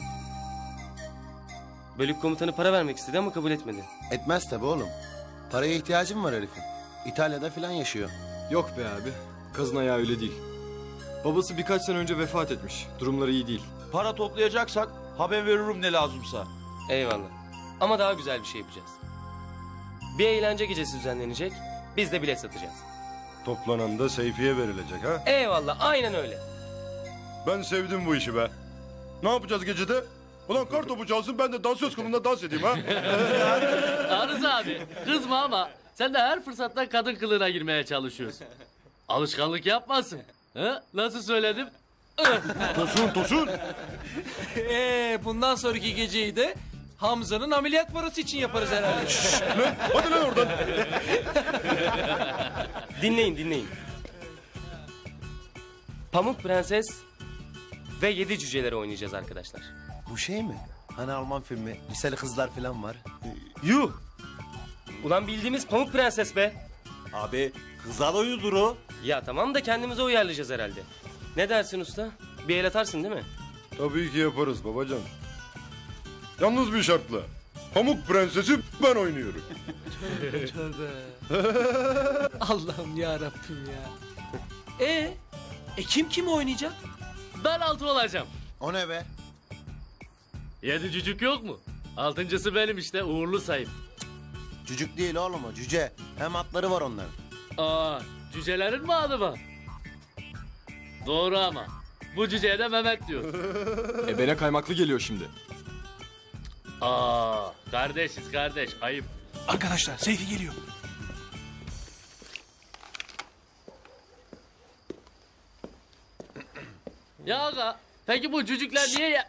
Bölük komutanı para vermek istedi ama kabul etmedi. Etmez tabi oğlum. Paraya ihtiyacım var herifin. İtalya'da falan yaşıyor. Yok be abi. Kazın ayağı öyle değil. Babası birkaç sene önce vefat etmiş. Durumları iyi değil. Para toplayacaksak haber veririm ne lazımsa. Eyvallah. Ama daha güzel bir şey yapacağız. Bir eğlence gecesi düzenlenecek. Biz de bilet satacağız. Toplanan da Seyfi'ye verilecek ha? Eyvallah aynen öyle. Ben sevdim bu işi be. Ne yapacağız gecede? Ulan kar topu çalsın ben de dansöz kılığında dans edeyim ha? Arız abi kızma ama sen de her fırsatta kadın kılığına girmeye çalışıyorsun. Alışkanlık yapmasın. He? Nasıl söyledim? Tosun tosun. Ee, bundan sonraki geceyi de Hamza'nın ameliyat parası için yaparız herhalde. Lan, hadi lan oradan. Dinleyin dinleyin. Pamuk Prenses ve Yedi Cüceleri oynayacağız arkadaşlar. Bu şey mi? Hani Alman filmi, liseli kızlar falan var. Yuh! Ulan bildiğimiz Pamuk Prenses be. Abi kızlar oyunudur o. Ya tamam da kendimize uyarlayacağız herhalde. Ne dersin usta? Bir el atarsın değil mi? Tabii ki yaparız babacan. Yalnız bir şartla. Pamuk Prensesi ben oynuyorum. Tövbe tövbe. Allah'ım ya Rabbim ya. E, e kim kim oynayacak? Ben altı olacağım. O ne be? Yedi cücük yok mu? Altıncısı benim işte uğurlu sayım. Cücük değil oğlum o cüce. Hem atları var onların. Aa, cücelerin mi adı var? Doğru ama. Bu cüceye de Mehmet diyor. Ebene kaymaklı geliyor şimdi. Aa, kardeşiz kardeş ayıp. Arkadaşlar Seyfi geliyor. Ya aga, peki bu cücükler niye ya...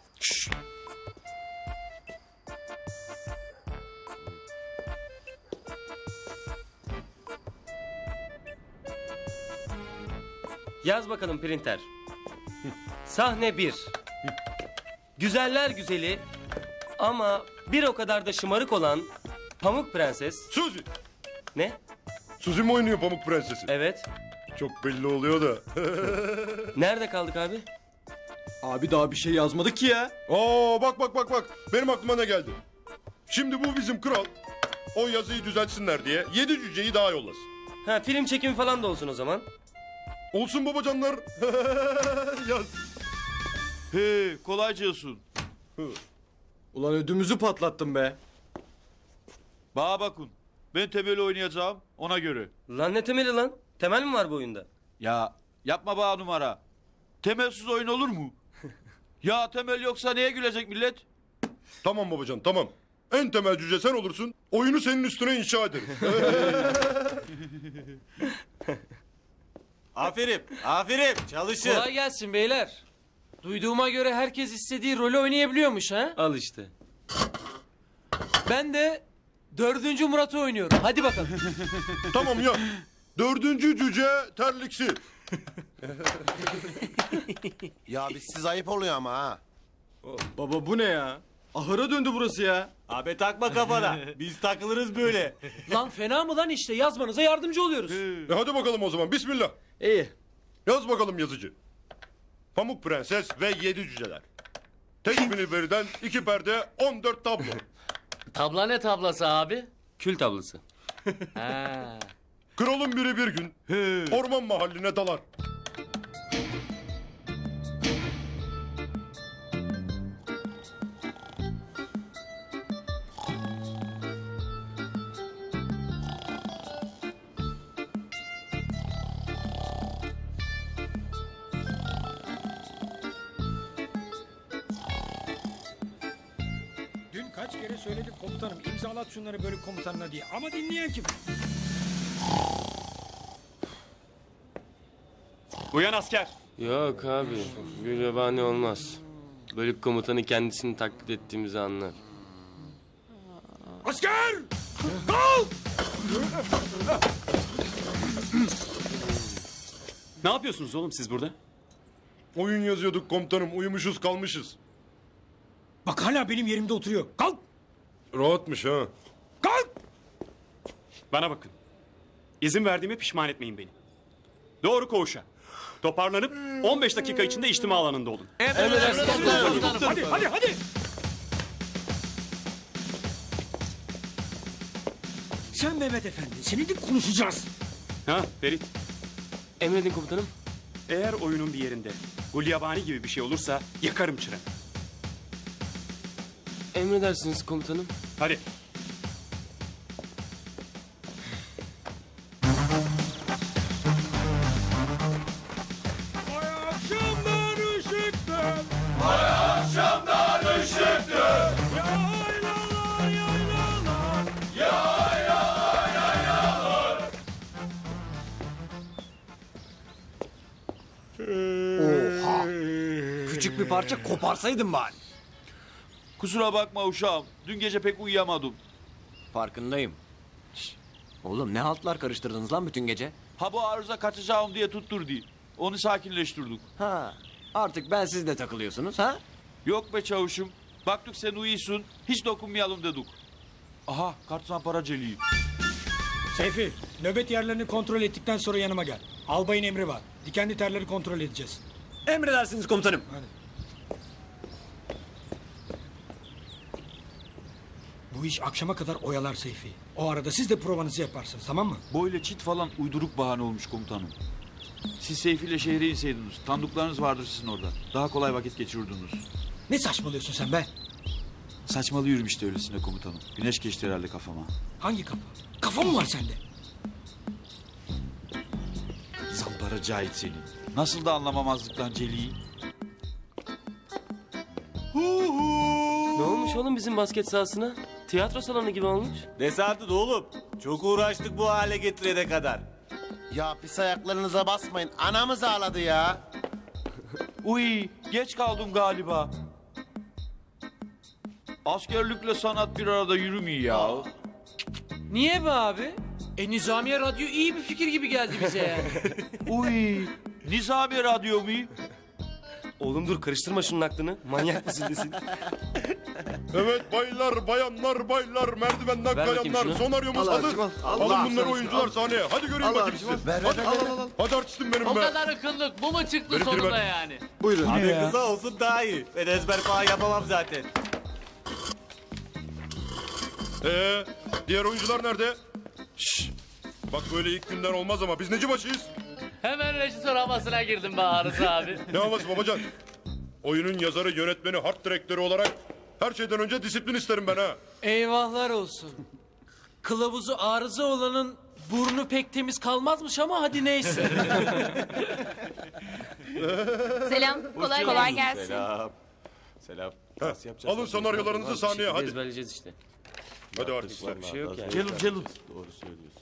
Yaz bakalım printer. Sahne bir. Güzeller güzeli ama bir o kadar da şımarık olan Pamuk Prenses. Suzi. Ne? Suzi mi oynuyor Pamuk Prensesi? Evet. Çok belli oluyor da. Nerede kaldık abi? Abi daha bir şey yazmadık ki ya. Aa bak bak bak bak. Benim aklıma ne geldi? Şimdi bu bizim kral. O yazıyı düzeltsinler diye yedi cüceyi daha yollasın. Ha film çekimi falan da olsun o zaman. Olsun babacanlar. Yaz. He kolayca olsun. Ulan ödümüzü patlattın be. Bana bakın. Ben temeli oynayacağım ona göre. Lan ne temeli lan? Temel mi var bu oyunda? Ya yapma bana numara. Temelsiz oyun olur mu? Ya temel yoksa neye gülecek millet? Tamam babacan tamam. En temel cüce sen olursun. Oyunu senin üstüne inşa ederim. Aferin, aferin. Çalışın. Kolay gelsin beyler. Duyduğuma göre herkes istediği rolü oynayabiliyormuş ha? Al işte. Ben de dördüncü Murat'ı oynuyorum. Hadi bakalım. Tamam ya. Dördüncü cüce terliksi. Ya biz siz ayıp oluyor ama ha. Baba bu ne ya? Ahıra döndü burası ya. Abi takma kafana. Biz takılırız böyle. Lan fena mı lan işte yazmanıza yardımcı oluyoruz. E hadi bakalım o zaman. Bismillah. İyi. Yaz bakalım yazıcı. Pamuk Prenses ve Yedi Cüceler. Tek veriden iki perde, on dört tablo. Tabla ne tablası abi? Kül tablası. Ha. Kralın biri bir gün orman mahalline dalar. Dün kaç kere söyledik komutanım imzalat şunları bölük komutanına diye ama dinleyen kim? Uyan asker. Yok abi. Gül yabani olmaz. Bölük komutanı kendisini taklit ettiğimizi anlar. Asker! Kalk! Ne yapıyorsunuz oğlum siz burada? Oyun yazıyorduk komutanım. Uyumuşuz kalmışız. Bak hala benim yerimde oturuyor. Kalk! Rahatmış ha. Kalk! Bana bakın. İzin verdiğime pişman etmeyin beni. Doğru koğuşa. Toparlanıp on beş dakika içinde içtima alanında olun. Hadi hadi hadi! Sen Mehmet Efendi, seninle konuşacağız. Ha Ferit. Emredin komutanım. Eğer oyunun bir yerinde gulyabani gibi bir şey olursa yakarım çıra. Emredersiniz komutanım. Hadi. Ay akşamlar ışıktır. Ay akşamlar ışıktır. Yaylalar yaylalar. Yaylalar yaylalar. Oha. Küçük bir parça koparsaydın bari. Kusura bakma uşağım. Dün gece pek uyuyamadım. Farkındayım. Şş, oğlum ne haltlar karıştırdınız lan bütün gece? Ha bu arıza kaçacağım diye tutturdu. Onu sakinleştirdik. Ha, artık ben sizle takılıyorsunuz ha? Yok be çavuşum. Baktık sen uyuyorsun. Hiç dokunmayalım dedik. Aha kartsan para celiği. Seyfi, nöbet yerlerini kontrol ettikten sonra yanıma gel. Albayın emri var. Dikenli terleri kontrol edeceğiz. Emredersiniz komutanım. Hadi. Bu iş akşama kadar oyalar Seyfi. O arada siz de provanızı yaparsınız, tamam mı? Böyle çit falan uyduruk bahane olmuş komutanım. Siz Seyfi ile şehre inseydiniz. Tanıdıklarınız vardır sizin orada. Daha kolay vakit geçirirdiniz. Ne saçmalıyorsun sen be? Saçmalıyorum işte öylesine komutanım. Güneş geçti herhalde kafama. Hangi kafa? Kafa mı var sende? Zampara Cahit seni. Nasıl da anlamamazlıktan Celi'yi. Ne olmuş oğlum bizim basket sahasına? Tiyatro salonu gibi olmuş. Ne sandın oğlum? Çok uğraştık bu hale getirene kadar. Ya pis ayaklarınıza basmayın. Anamız ağladı ya. Uy, geç kaldım galiba. Askerlikle sanat bir arada yürümüyor ya. Niye be abi? E Nizamiye Radyo iyi bir fikir gibi geldi bize yani. Uy, Nizami Radyo mu? Oğlum dur karıştırma şunun aklını. Manyak mısın desin. Evet baylar, bayanlar, baylar, merdivenden Ver bakayım kayanlar, şunu. sonaryomuz Al hazır. abicim, al. Alın Allah bunları sana oyuncular al. sahneye. Hadi göreyim Al bakayım abicim, sizi. al. Ver, ver, Hadi, al, al, al. hadi artistim benim O be. kadar akıllık bu mu çıktı Verin, sonunda verin. yani? Buyurun. Abi kısa olsun daha iyi. Ben ezber falan yapamam zaten. Ee, diğer oyuncular nerede? Şşş. Bak böyle ilk günden olmaz ama biz neci başıyız? Hemen rejisör havasına girdim be Arıza abi. Ne havası babacan? Oyunun yazarı, yönetmeni, harp direktörü olarak her şeyden önce disiplin isterim ben ha. Eyvahlar olsun. Kılavuzu arıza olanın burnu pek temiz kalmazmış ama hadi neyse. Selam, kolay, Kolay gelsin. gelsin. Selam. Selam. Heh, alın senaryolarınızı sahneye hadi. Ezberleyeceğiz işte. Hadi artistler. Bir şey yok yani. Celil Celil. Doğru söylüyorsun.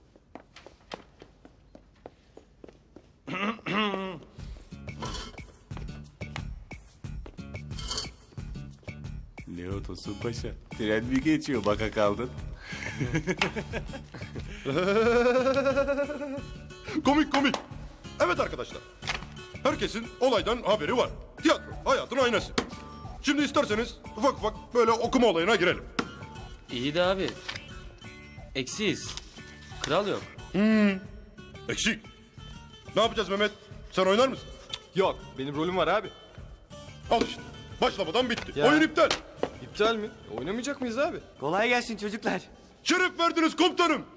Ne o Tosun Paşa? Tren mi geçiyor baka kaldın? Komik komik. Evet arkadaşlar. Herkesin olaydan haberi var. Tiyatro hayatın aynası. Şimdi isterseniz ufak ufak böyle okuma olayına girelim. İyi de abi. Eksiyiz. Kral yok. Hmm. Eksik. Ne yapacağız Mehmet? Sen oynar mısın? Yok benim rolüm var abi. Al işte. Başlamadan bitti. Ya. Oyun iptal. İptal mi? Oynamayacak mıyız abi? Kolay gelsin çocuklar. Şeref verdiniz komutanım.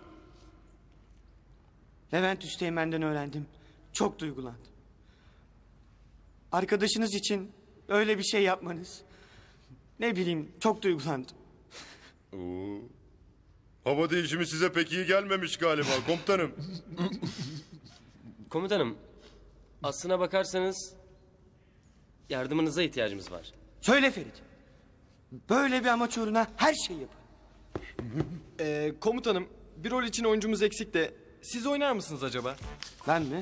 Levent Üsteğmen'den öğrendim. Çok duygulandım. Arkadaşınız için öyle bir şey yapmanız. Ne bileyim çok duygulandım. Oo. Hava değişimi size pek iyi gelmemiş galiba komutanım. Komutanım. Aslına bakarsanız yardımınıza ihtiyacımız var. Söyle Ferit. Böyle bir amaç uğruna her şeyi yapar. Ee, komutanım bir rol için oyuncumuz eksik de siz oynar mısınız acaba? Ben mi?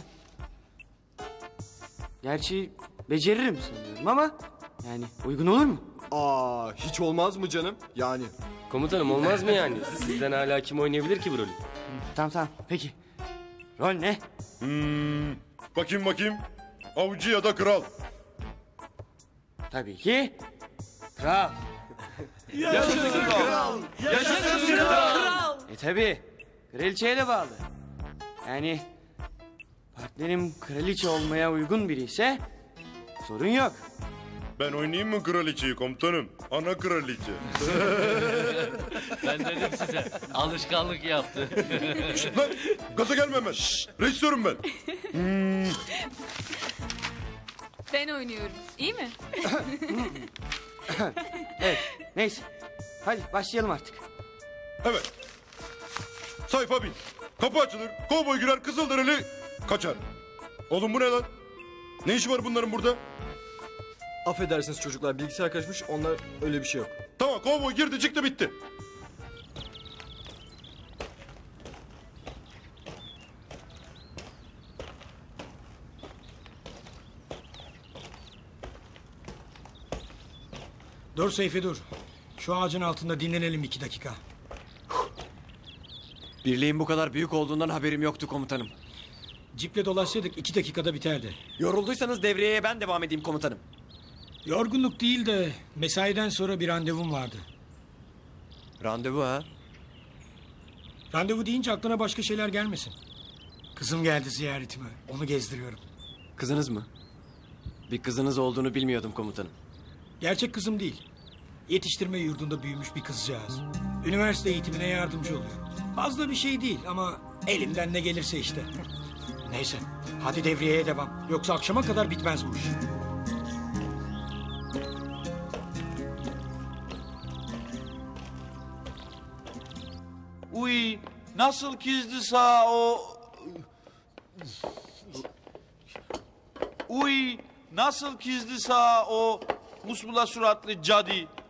Gerçi beceririm sanıyorum ama yani uygun olur mu? Aa hiç olmaz mı canım? Yani. Komutanım olmaz mı yani? Sizden hala kim oynayabilir ki bu rolü? Tamam tamam peki. Rol ne? Hmm. Bakayım bakayım. Avcı ya da kral. Tabii ki kral. Yaşasın kral! Yaşasın kral! E tabii kraliçeye de bağlı. Yani partnerim kraliçe olmaya uygun biri ise sorun yok. Ben oynayayım mı kraliçeyi komutanım? Ana kraliçe. Ben dedim size. Alışkanlık yaptı. Şşt lan! Gaza gelme hemen. Rejisörüm ben. Hmm. Ben oynuyorum. İyi mi? Evet neyse. Hadi başlayalım artık. Evet. Sayfa bin. Kapı açılır. Kovboy girer. Kızılderili kaçar. Oğlum bu ne lan? Ne işi var bunların burada? Affedersiniz çocuklar bilgisayar kaçmış onlar öyle bir şey yok. Tamam kovboy girdi çıktı bitti. Dur Seyfi dur. Şu ağacın altında dinlenelim iki dakika. Birliğin bu kadar büyük olduğundan haberim yoktu komutanım. Ciple dolaşsaydık iki dakikada biterdi. Yorulduysanız devriyeye ben devam edeyim komutanım. Yorgunluk değil de mesaiden sonra bir randevum vardı. Randevu ha? Randevu deyince aklına başka şeyler gelmesin. Kızım geldi ziyaretime. Onu gezdiriyorum. Kızınız mı? Bir kızınız olduğunu bilmiyordum komutanım. Gerçek kızım değil. Yetiştirme yurdunda büyümüş bir kızcağız. Üniversite eğitimine yardımcı oluyor. Fazla bir şey değil ama elimden ne gelirse işte. Neyse hadi devriyeye devam. Yoksa akşama kadar bitmez bu iş. Uy nasıl kızdı sağ o... Uy nasıl kızdı sağ o musmula suratlı cadı.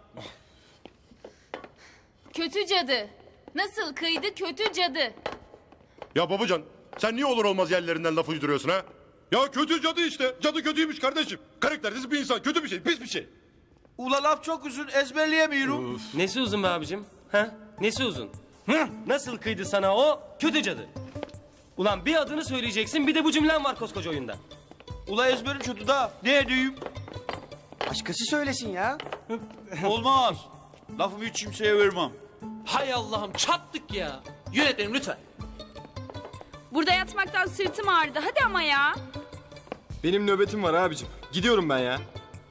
Kötü cadı. Nasıl kıydı kötü cadı. Ya babacan sen niye olur olmaz yerlerinden laf uyduruyorsun ha? Ya kötü cadı işte. Cadı kötüymüş kardeşim. Karaktersiz bir insan. Kötü bir şey. Pis bir şey. Ula laf çok uzun ezberleyemiyorum. Nesi uzun be abicim? Ha? Nesi uzun? Hı? Nasıl kıydı sana o kötü cadı? Ulan bir adını söyleyeceksin bir de bu cümlen var koskoca oyunda. Ula ezberim kötü da ne edeyim? Başkası söylesin ya. Olmaz. Lafımı hiç kimseye vermem. Hay Allah'ım çattık ya. Yönetmenim lütfen. Burada yatmaktan sırtım ağrıdı. Hadi ama ya. Benim nöbetim var abicim. Gidiyorum ben ya.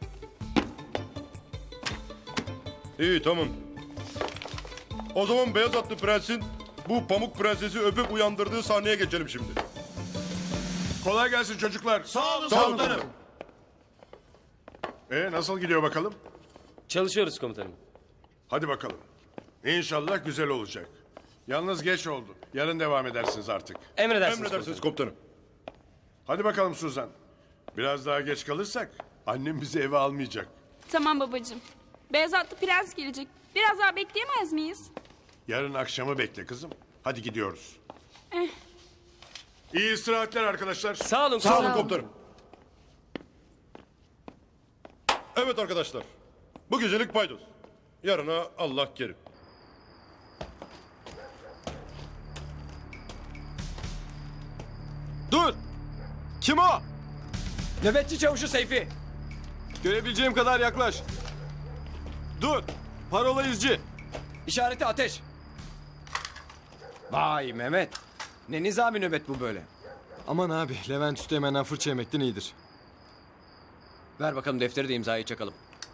İyi tamam. O zaman beyaz atlı prensin bu pamuk prensesi öpüp uyandırdığı sahneye geçelim şimdi. Kolay gelsin çocuklar. Sağ olun Sağ olun. komutanım. E nasıl gidiyor bakalım? Çalışıyoruz komutanım. Hadi bakalım. İnşallah güzel olacak. Yalnız geç oldu. Yarın devam edersiniz artık. Emredersiniz, Emredersiniz komutanım. Hadi bakalım Suzan. Biraz daha geç kalırsak annem bizi eve almayacak. Tamam babacığım. Beyaz atlı prens gelecek. Biraz daha bekleyemez miyiz? Yarın akşamı bekle kızım. Hadi gidiyoruz. Eh. İyi istirahatler arkadaşlar. Sağ olun. Sağ olun komutanım. Evet arkadaşlar. Bu gecelik paydos. Yarına Allah kerim. Dur! Kim o? Nöbetçi çavuşu Seyfi. Görebileceğim kadar yaklaş. Dur! Parola izci. İşareti ateş. Vay Mehmet. Ne nizami nöbet bu böyle? Aman abi, Levent Üsteğmen'den fırça yemekten iyidir. Ver bakalım defteri de imzayı çakalım.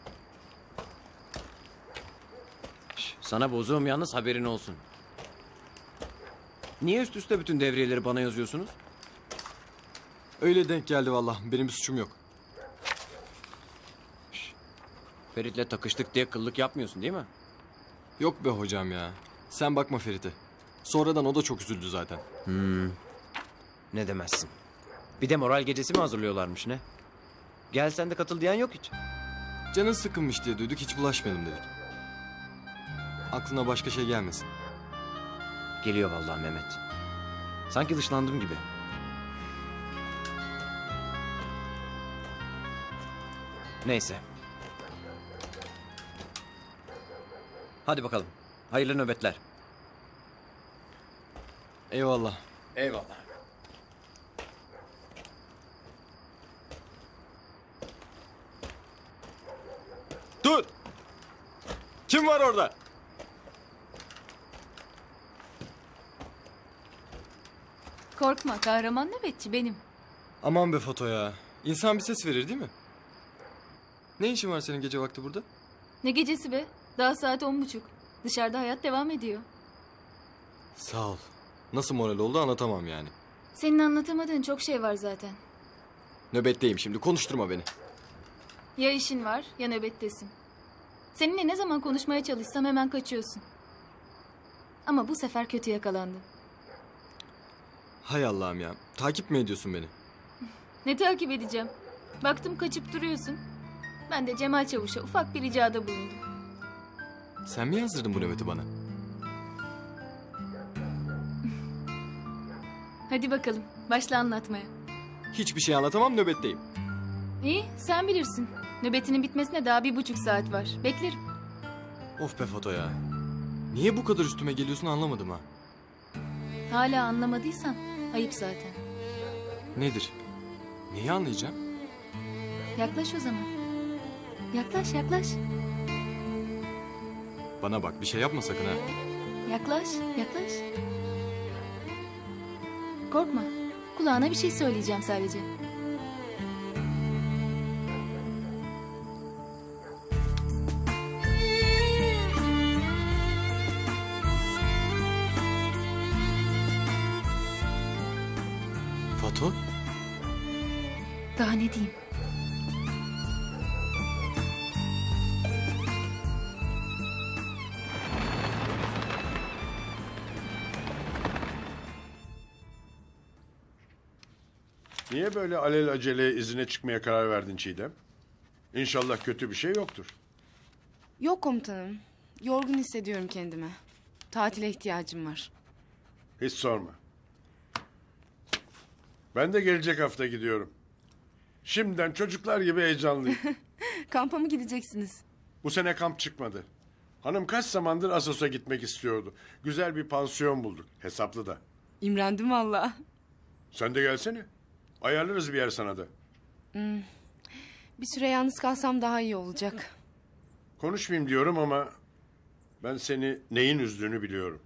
Şş, sana bozuğum yalnız haberin olsun. Niye üst üste bütün devriyeleri bana yazıyorsunuz? Öyle denk geldi vallahi. Benim bir suçum yok. Şş, Ferit'le takıştık diye kıllık yapmıyorsun değil mi? Yok be hocam ya. Sen bakma Ferit'e. Sonradan o da çok üzüldü zaten. Hmm. Ne demezsin. Bir de moral gecesi mi hazırlıyorlarmış ne? Gel sen de katıl diyen yok hiç. Canın sıkılmış diye duyduk, hiç bulaşmayalım dedik. Aklına başka şey gelmesin. Geliyor vallahi Mehmet. Sanki dışlandım gibi. Neyse. Hadi bakalım. Hayırlı nöbetler. Eyvallah. Eyvallah. Dur! Kim var orada? Korkma, kahraman nöbetçi benim. Aman be Foto ya. İnsan bir ses verir değil mi? Ne işin var senin gece vakti burada? Ne gecesi be? Daha saat on buçuk. Dışarıda hayat devam ediyor. Sağ ol. Nasıl moral oldu anlatamam yani. Senin anlatamadığın çok şey var zaten. Nöbetteyim şimdi, konuşturma beni. Ya işin var ya nöbettesin. Seninle ne zaman konuşmaya çalışsam hemen kaçıyorsun. Ama bu sefer kötü yakalandın. Hay Allah'ım ya. Takip mi ediyorsun beni? Ne takip edeceğim? Baktım kaçıp duruyorsun. Ben de Cemal Çavuş'a ufak bir ricada bulundum. Sen mi yazdırdın bu nöbeti bana? Hadi bakalım başla anlatmaya. Hiçbir şey anlatamam, nöbetteyim. İyi sen bilirsin. Nöbetinin bitmesine daha bir buçuk saat var. Beklerim. Of be Foto ya. Niye bu kadar üstüme geliyorsun anlamadım ha. Hala anlamadıysan ayıp zaten. Nedir? Neyi anlayacağım? Yaklaş o zaman. Yaklaş yaklaş. Bana bak, bir şey yapma sakın ha. Yaklaş yaklaş. Korkma. Kulağına bir şey söyleyeceğim sadece. Foto? Daha ne diyeyim? Niye böyle alelacele izine çıkmaya karar verdin Çiğdem? İnşallah kötü bir şey yoktur. Yok komutanım. Yorgun hissediyorum kendimi. Tatile ihtiyacım var. Hiç sorma. Ben de gelecek hafta gidiyorum. Şimdiden çocuklar gibi heyecanlıyım. Kampa mı gideceksiniz? Bu sene kamp çıkmadı. Hanım kaç zamandır Assos'a gitmek istiyordu. Güzel bir pansiyon bulduk. Hesaplı da. İmrendim valla. Sen de gelsene. Ayarlarız bir yer sana da. Hmm. Bir süre yalnız kalsam daha iyi olacak. Konuşmayayım diyorum ama ben seni neyin üzdüğünü biliyorum.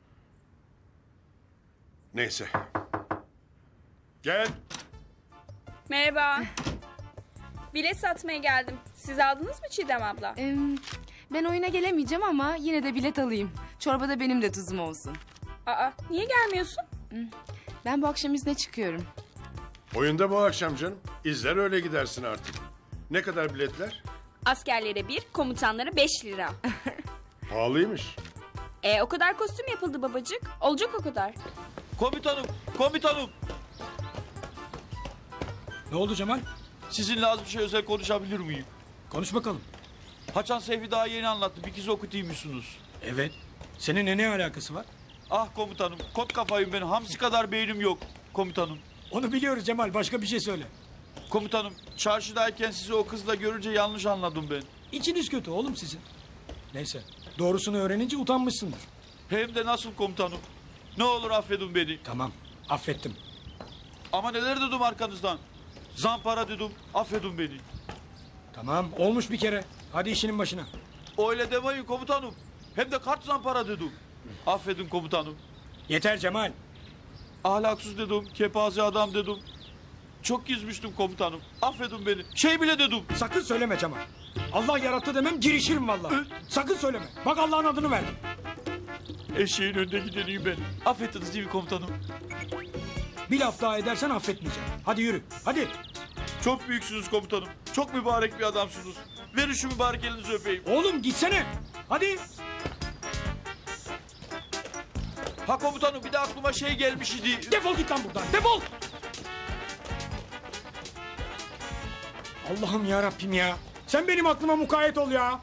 Neyse. Gel. Merhaba. Bilet satmaya geldim. Siz aldınız mı Çiğdem abla? Ee, ben oyuna gelemeyeceğim ama yine de bilet alayım. Çorbada benim de tuzum olsun. Aa, niye gelmiyorsun? Ben bu akşam izne çıkıyorum. Oyunda bu akşam canım. İzler öyle gidersin artık. Ne kadar biletler? Askerlere bir, komutanlara beş lira. Pahalıymış. E o kadar kostüm yapıldı babacık. Olacak o kadar. Komutanım, komutanım. Ne oldu Cemal? Sizinle az bir şey özel konuşabilir miyim? Konuş bakalım. Haçan Seyfi daha yeni anlattı. Bir kez okutayım musunuz? Evet. Seninle ne alakası var? Ah komutanım, kot kafayım ben. Hamsi kadar beynim yok komutanım. Onu biliyoruz Cemal, başka bir şey söyle. Komutanım, çarşıdayken sizi o kızla görünce yanlış anladım ben. İçiniz kötü oğlum sizin. Neyse, doğrusunu öğrenince utanmışsındır. Hem de nasıl komutanım? Ne olur affedin beni. Tamam, affettim. Ama neler dedim arkanızdan? Zampara dedim, affedin beni. Tamam, olmuş bir kere. Hadi işinin başına. Öyle demeyin komutanım. Hem de kart zampara dedim. Affedin komutanım. Yeter Cemal. Ahlaksız dedim, kepaze adam dedim. Çok gizmiştim komutanım. Affedin beni. Şey bile dedim. Sakın söyleme Cemal. Allah yarattı demem, girişirim vallahi. Sakın söyleme. Bak Allah'ın adını verdim. Eşeğin önünde gideniyim ben. Affettiniz değil mi komutanım? Bir laf daha edersen affetmeyeceğim. Hadi yürü, hadi. Çok büyüksünüz komutanım. Çok mübarek bir adamsınız. Verin şu mübarek elinizi öpeyim. Oğlum gitsene. Hadi. Ha komutanım, bir de aklıma şey gelmiş idi. Defol git lan buradan, defol. Allah'ım ya Rabbim ya. Sen benim aklıma mukayyet ol ya.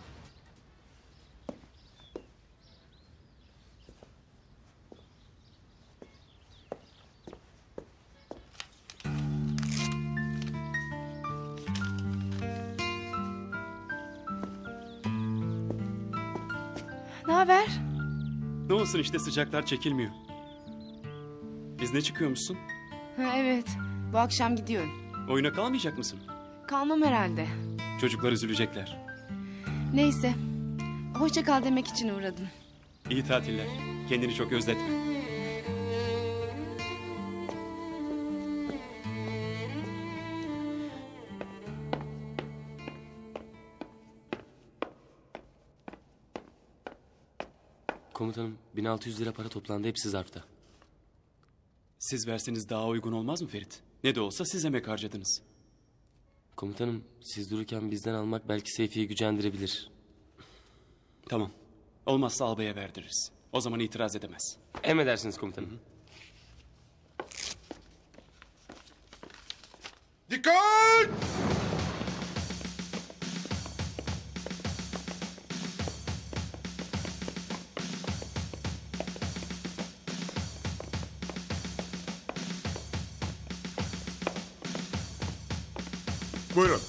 Ne haber? Ne olsun işte, sıcaklar çekilmiyor. Biz ne çıkıyormuşsun? Ha, evet. Bu akşam gidiyorum. Oyuna kalmayacak mısın? Kalmam herhalde. Çocuklar üzülecekler. Neyse. Hoşça kal demek için uğradım. İyi tatiller. Kendini çok özletme. Komutanım, bin altı yüz lira para toplandı, hepsi zarfta. Siz verseniz daha uygun olmaz mı Ferit? Ne de olsa siz emek harcadınız. Komutanım, siz dururken bizden almak belki Seyfi'yi gücendirebilir. Tamam. Olmazsa albaya verdiririz. O zaman itiraz edemez. Emredersiniz komutanım. Hı-hı. Dikkat! Buyurun.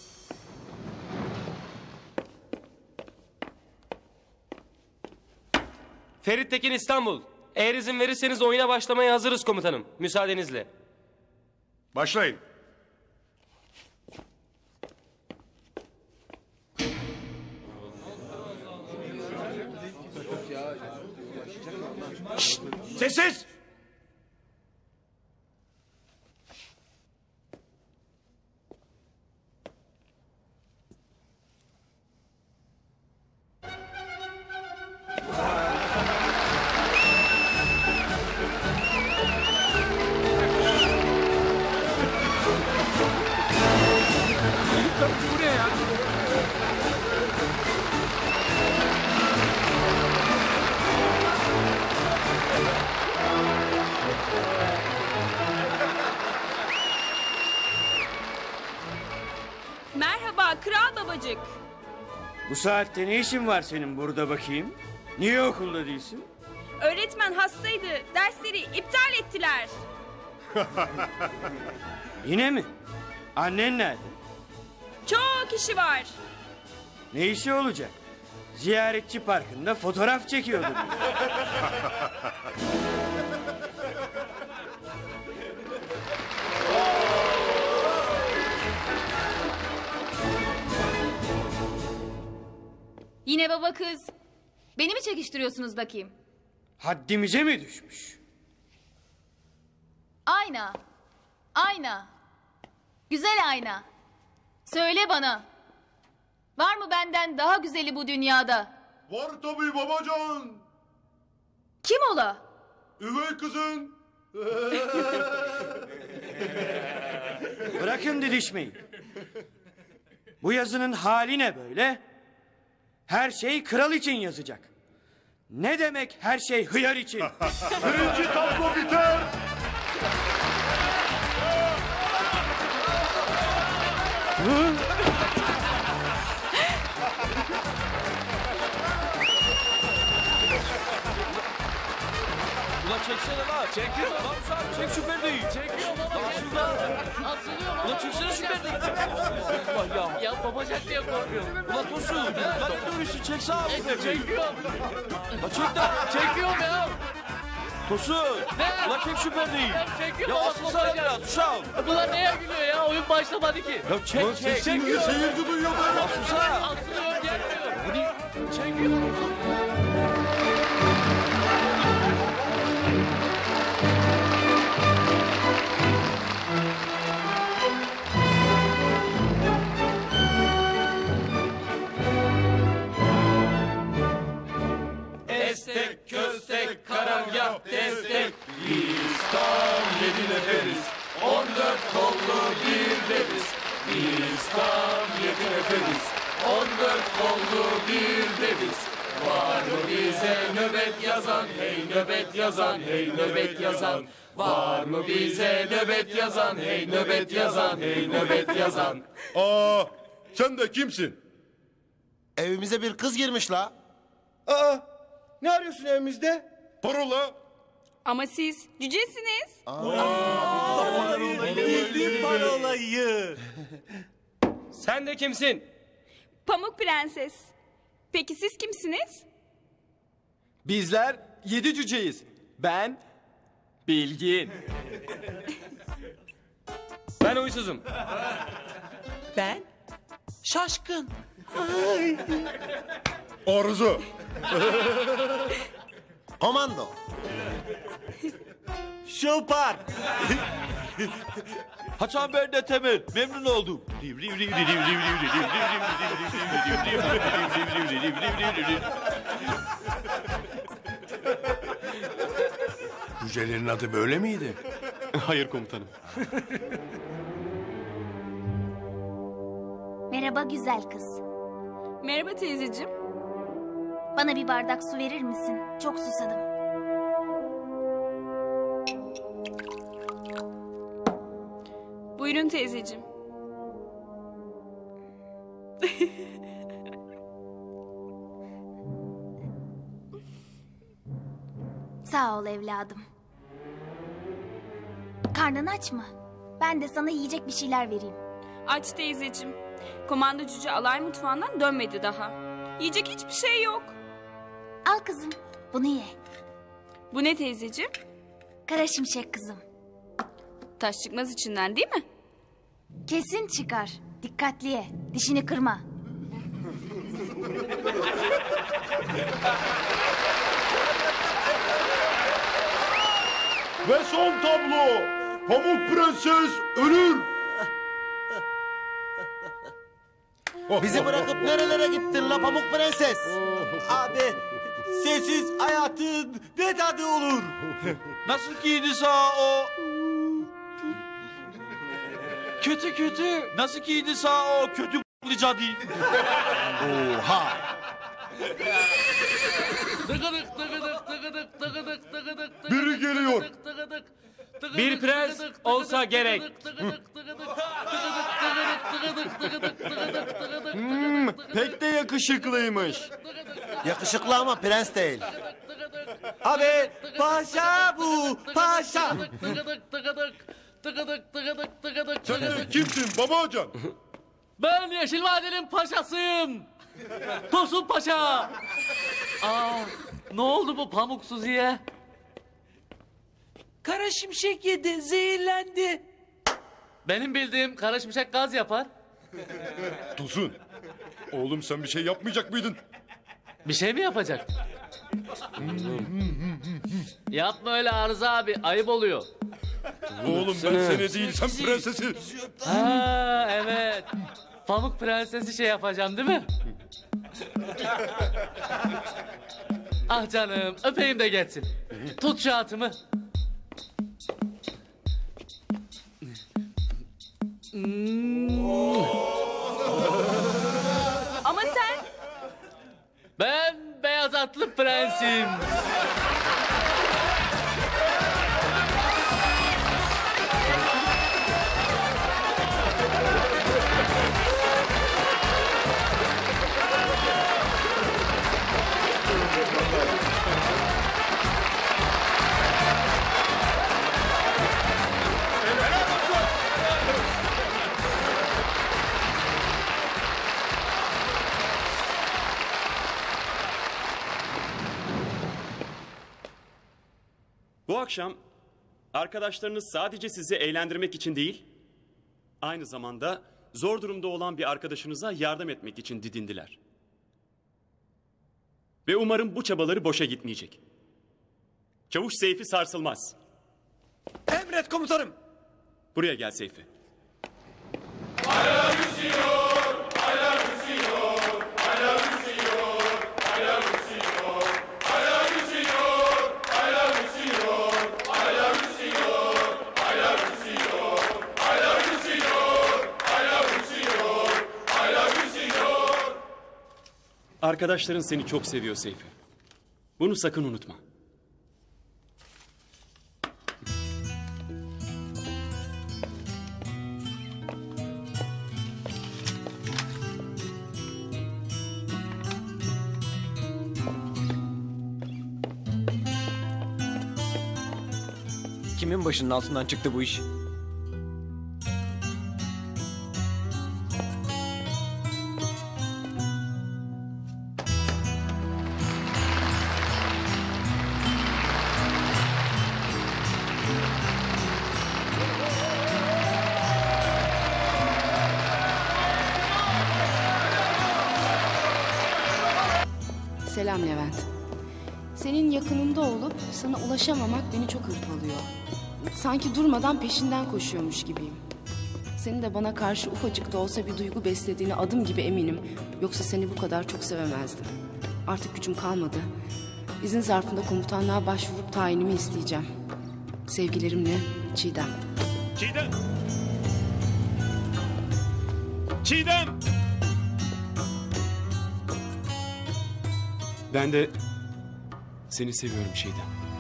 Ferit Tekin İstanbul. Eğer izin verirseniz oyuna başlamaya hazırız komutanım. Müsaadenizle. Başlayın. Şşt, sessiz! Bu ne ya? Merhaba kral babacık. Bu saatte ne işin var senin burada bakayım? Niye okulda değilsin? Öğretmen hastaydı. Dersleri iptal ettiler. Yine mi? Annen nerede? Çok işi var. Ne işi olacak? Ziyaretçi parkında fotoğraf çekiyordu. Yine baba kız. Beni mi çekiştiriyorsunuz bakayım? Haddimize mi düşmüş? Ayna. Ayna. Güzel ayna. Söyle bana. Var mı benden daha güzeli bu dünyada? Var tabii babacan. Kim ola? Üvey kızın. Bırakın didişmeyi. Bu yazının hali ne böyle? Her şey kral için yazacak. Ne demek her şey hıyar için? Birinci tablo biter. çeksene lan. Çekiyor. Lan sen çek şu perdeyi. Çekiyor baba. Asılıyor. Asılıyor. Ulan çeksene şu perdeyi. Allah ya. Ya babacak diye korkuyorum. Ulan Tosun. Lan ne dönüşü çeksene abi E, perdeyi. Çekiyorum. Lan çek de. Çekiyorum ya. Tosun. Ne? Ulan çek şu perdeyi. Ya çekiyorum. Ya baba, asılsana babacak. biraz uşağım. Bunlar neye gülüyor ya? Oyun başlamadı ki. Ya çek Lan çek. sesini seyirci duyuyor böyle. Asılsana. Asılıyor gelmiyor. Çekiyor. Estek, köstek, karargah, destek. Biz tam yedi neferiz. On dört kollu bir deriz. Biz tam yedi neferiz. On dört kollu bir deriz. Var mı bize nöbet yazan? Hey nöbet yazan, hey nöbet yazan. Var mı bize nöbet yazan? Hey nöbet yazan, hey nöbet yazan. Aa, sen de kimsin? Evimize bir kız girmiş la. Aa, ne arıyorsun evimizde? Parola. Ama siz cücesiniz. Bildim parolayı. Sen de kimsin? Pamuk Prenses. Peki siz kimsiniz? Bizler yedi cüceyiz. Ben Bilgin. Ben uysuzum. Ben şaşkın. Arıza. Komando. Şılpar. Hasan ben de Temel. Memnun oldum. Cücelerin adı böyle miydi? Hayır komutanım. Merhaba güzel kız. Merhaba teyzeciğim. Bana bir bardak su verir misin? Çok susadım. Buyurun teyzeciğim. Sağ ol evladım. Karnın aç mı? Ben de sana yiyecek bir şeyler vereyim. Aç teyzeciğim. Komando cüce alay mutfağından dönmedi daha. Yiyecek hiçbir şey yok. Al kızım, bunu ye. Bu ne teyzeciğim? Kara şimşek kızım. Taş çıkmaz içinden değil mi? Kesin çıkar. Dikkatli ye. Dişini kırma. Ve son tablo. Pamuk Prenses ölür. Bizi bırakıp nerelere gittin la Pamuk Prenses? Abi sessiz hayatın ne tadı olur? Nasıl giydi sağ o? Kötü kötü. Nasıl giydi sağ o kötü b***lı cadı? Oha. Tıgıdık tıgıdık tıgıdık tıgıdık tıgıdık. Biri geliyor. Tıgıdık. Bir prens olsa gerek. Hmm, pek de yakışıklıymış. Yakışıklı ama prens değil. Abi paşa bu paşa. Sen de kimsin babacan? Ben Yeşil Vadinin paşasıyım. Tosun Paşa. Aa, ne oldu bu Pamuk Suzi'ye? Kara şimşek yedi, zehirlendi. Benim bildiğim kara şimşek gaz yapar. Tosun. Oğlum sen bir şey yapmayacak mıydın? Bir şey mi yapacak? Yapma öyle Arıza abi, ayıp oluyor. Oğlum ben seni değil sen prensesi. Ha evet. Pamuk Prensesi şey yapacağım değil mi? Ah canım, öpeyim de geçsin. Tut şu atımı. Ama sen... Ben beyaz atlı prensim. Bu akşam arkadaşlarınız sadece sizi eğlendirmek için değil, aynı zamanda zor durumda olan bir arkadaşınıza yardım etmek için didindiler. Ve umarım bu çabaları boşa gitmeyecek. Çavuş Seyfi Sarsılmaz. Emret komutanım. Buraya gel Seyfi. Arkadaşların seni çok seviyor Seyfi. Bunu sakın unutma. Kimin başının altından çıktı bu iş? Selam Levent. Senin yakınında olup sana ulaşamamak beni çok hırpalıyor. Sanki durmadan peşinden koşuyormuş gibiyim. Senin de bana karşı ufacık da olsa bir duygu beslediğine adım gibi eminim. Yoksa seni bu kadar çok sevemezdim. Artık gücüm kalmadı. İzin zarfında komutanlığa başvurup tayinimi isteyeceğim. Sevgilerimle Çiğdem. Çiğdem! Çiğdem! Ben de seni seviyorum Çiğdem.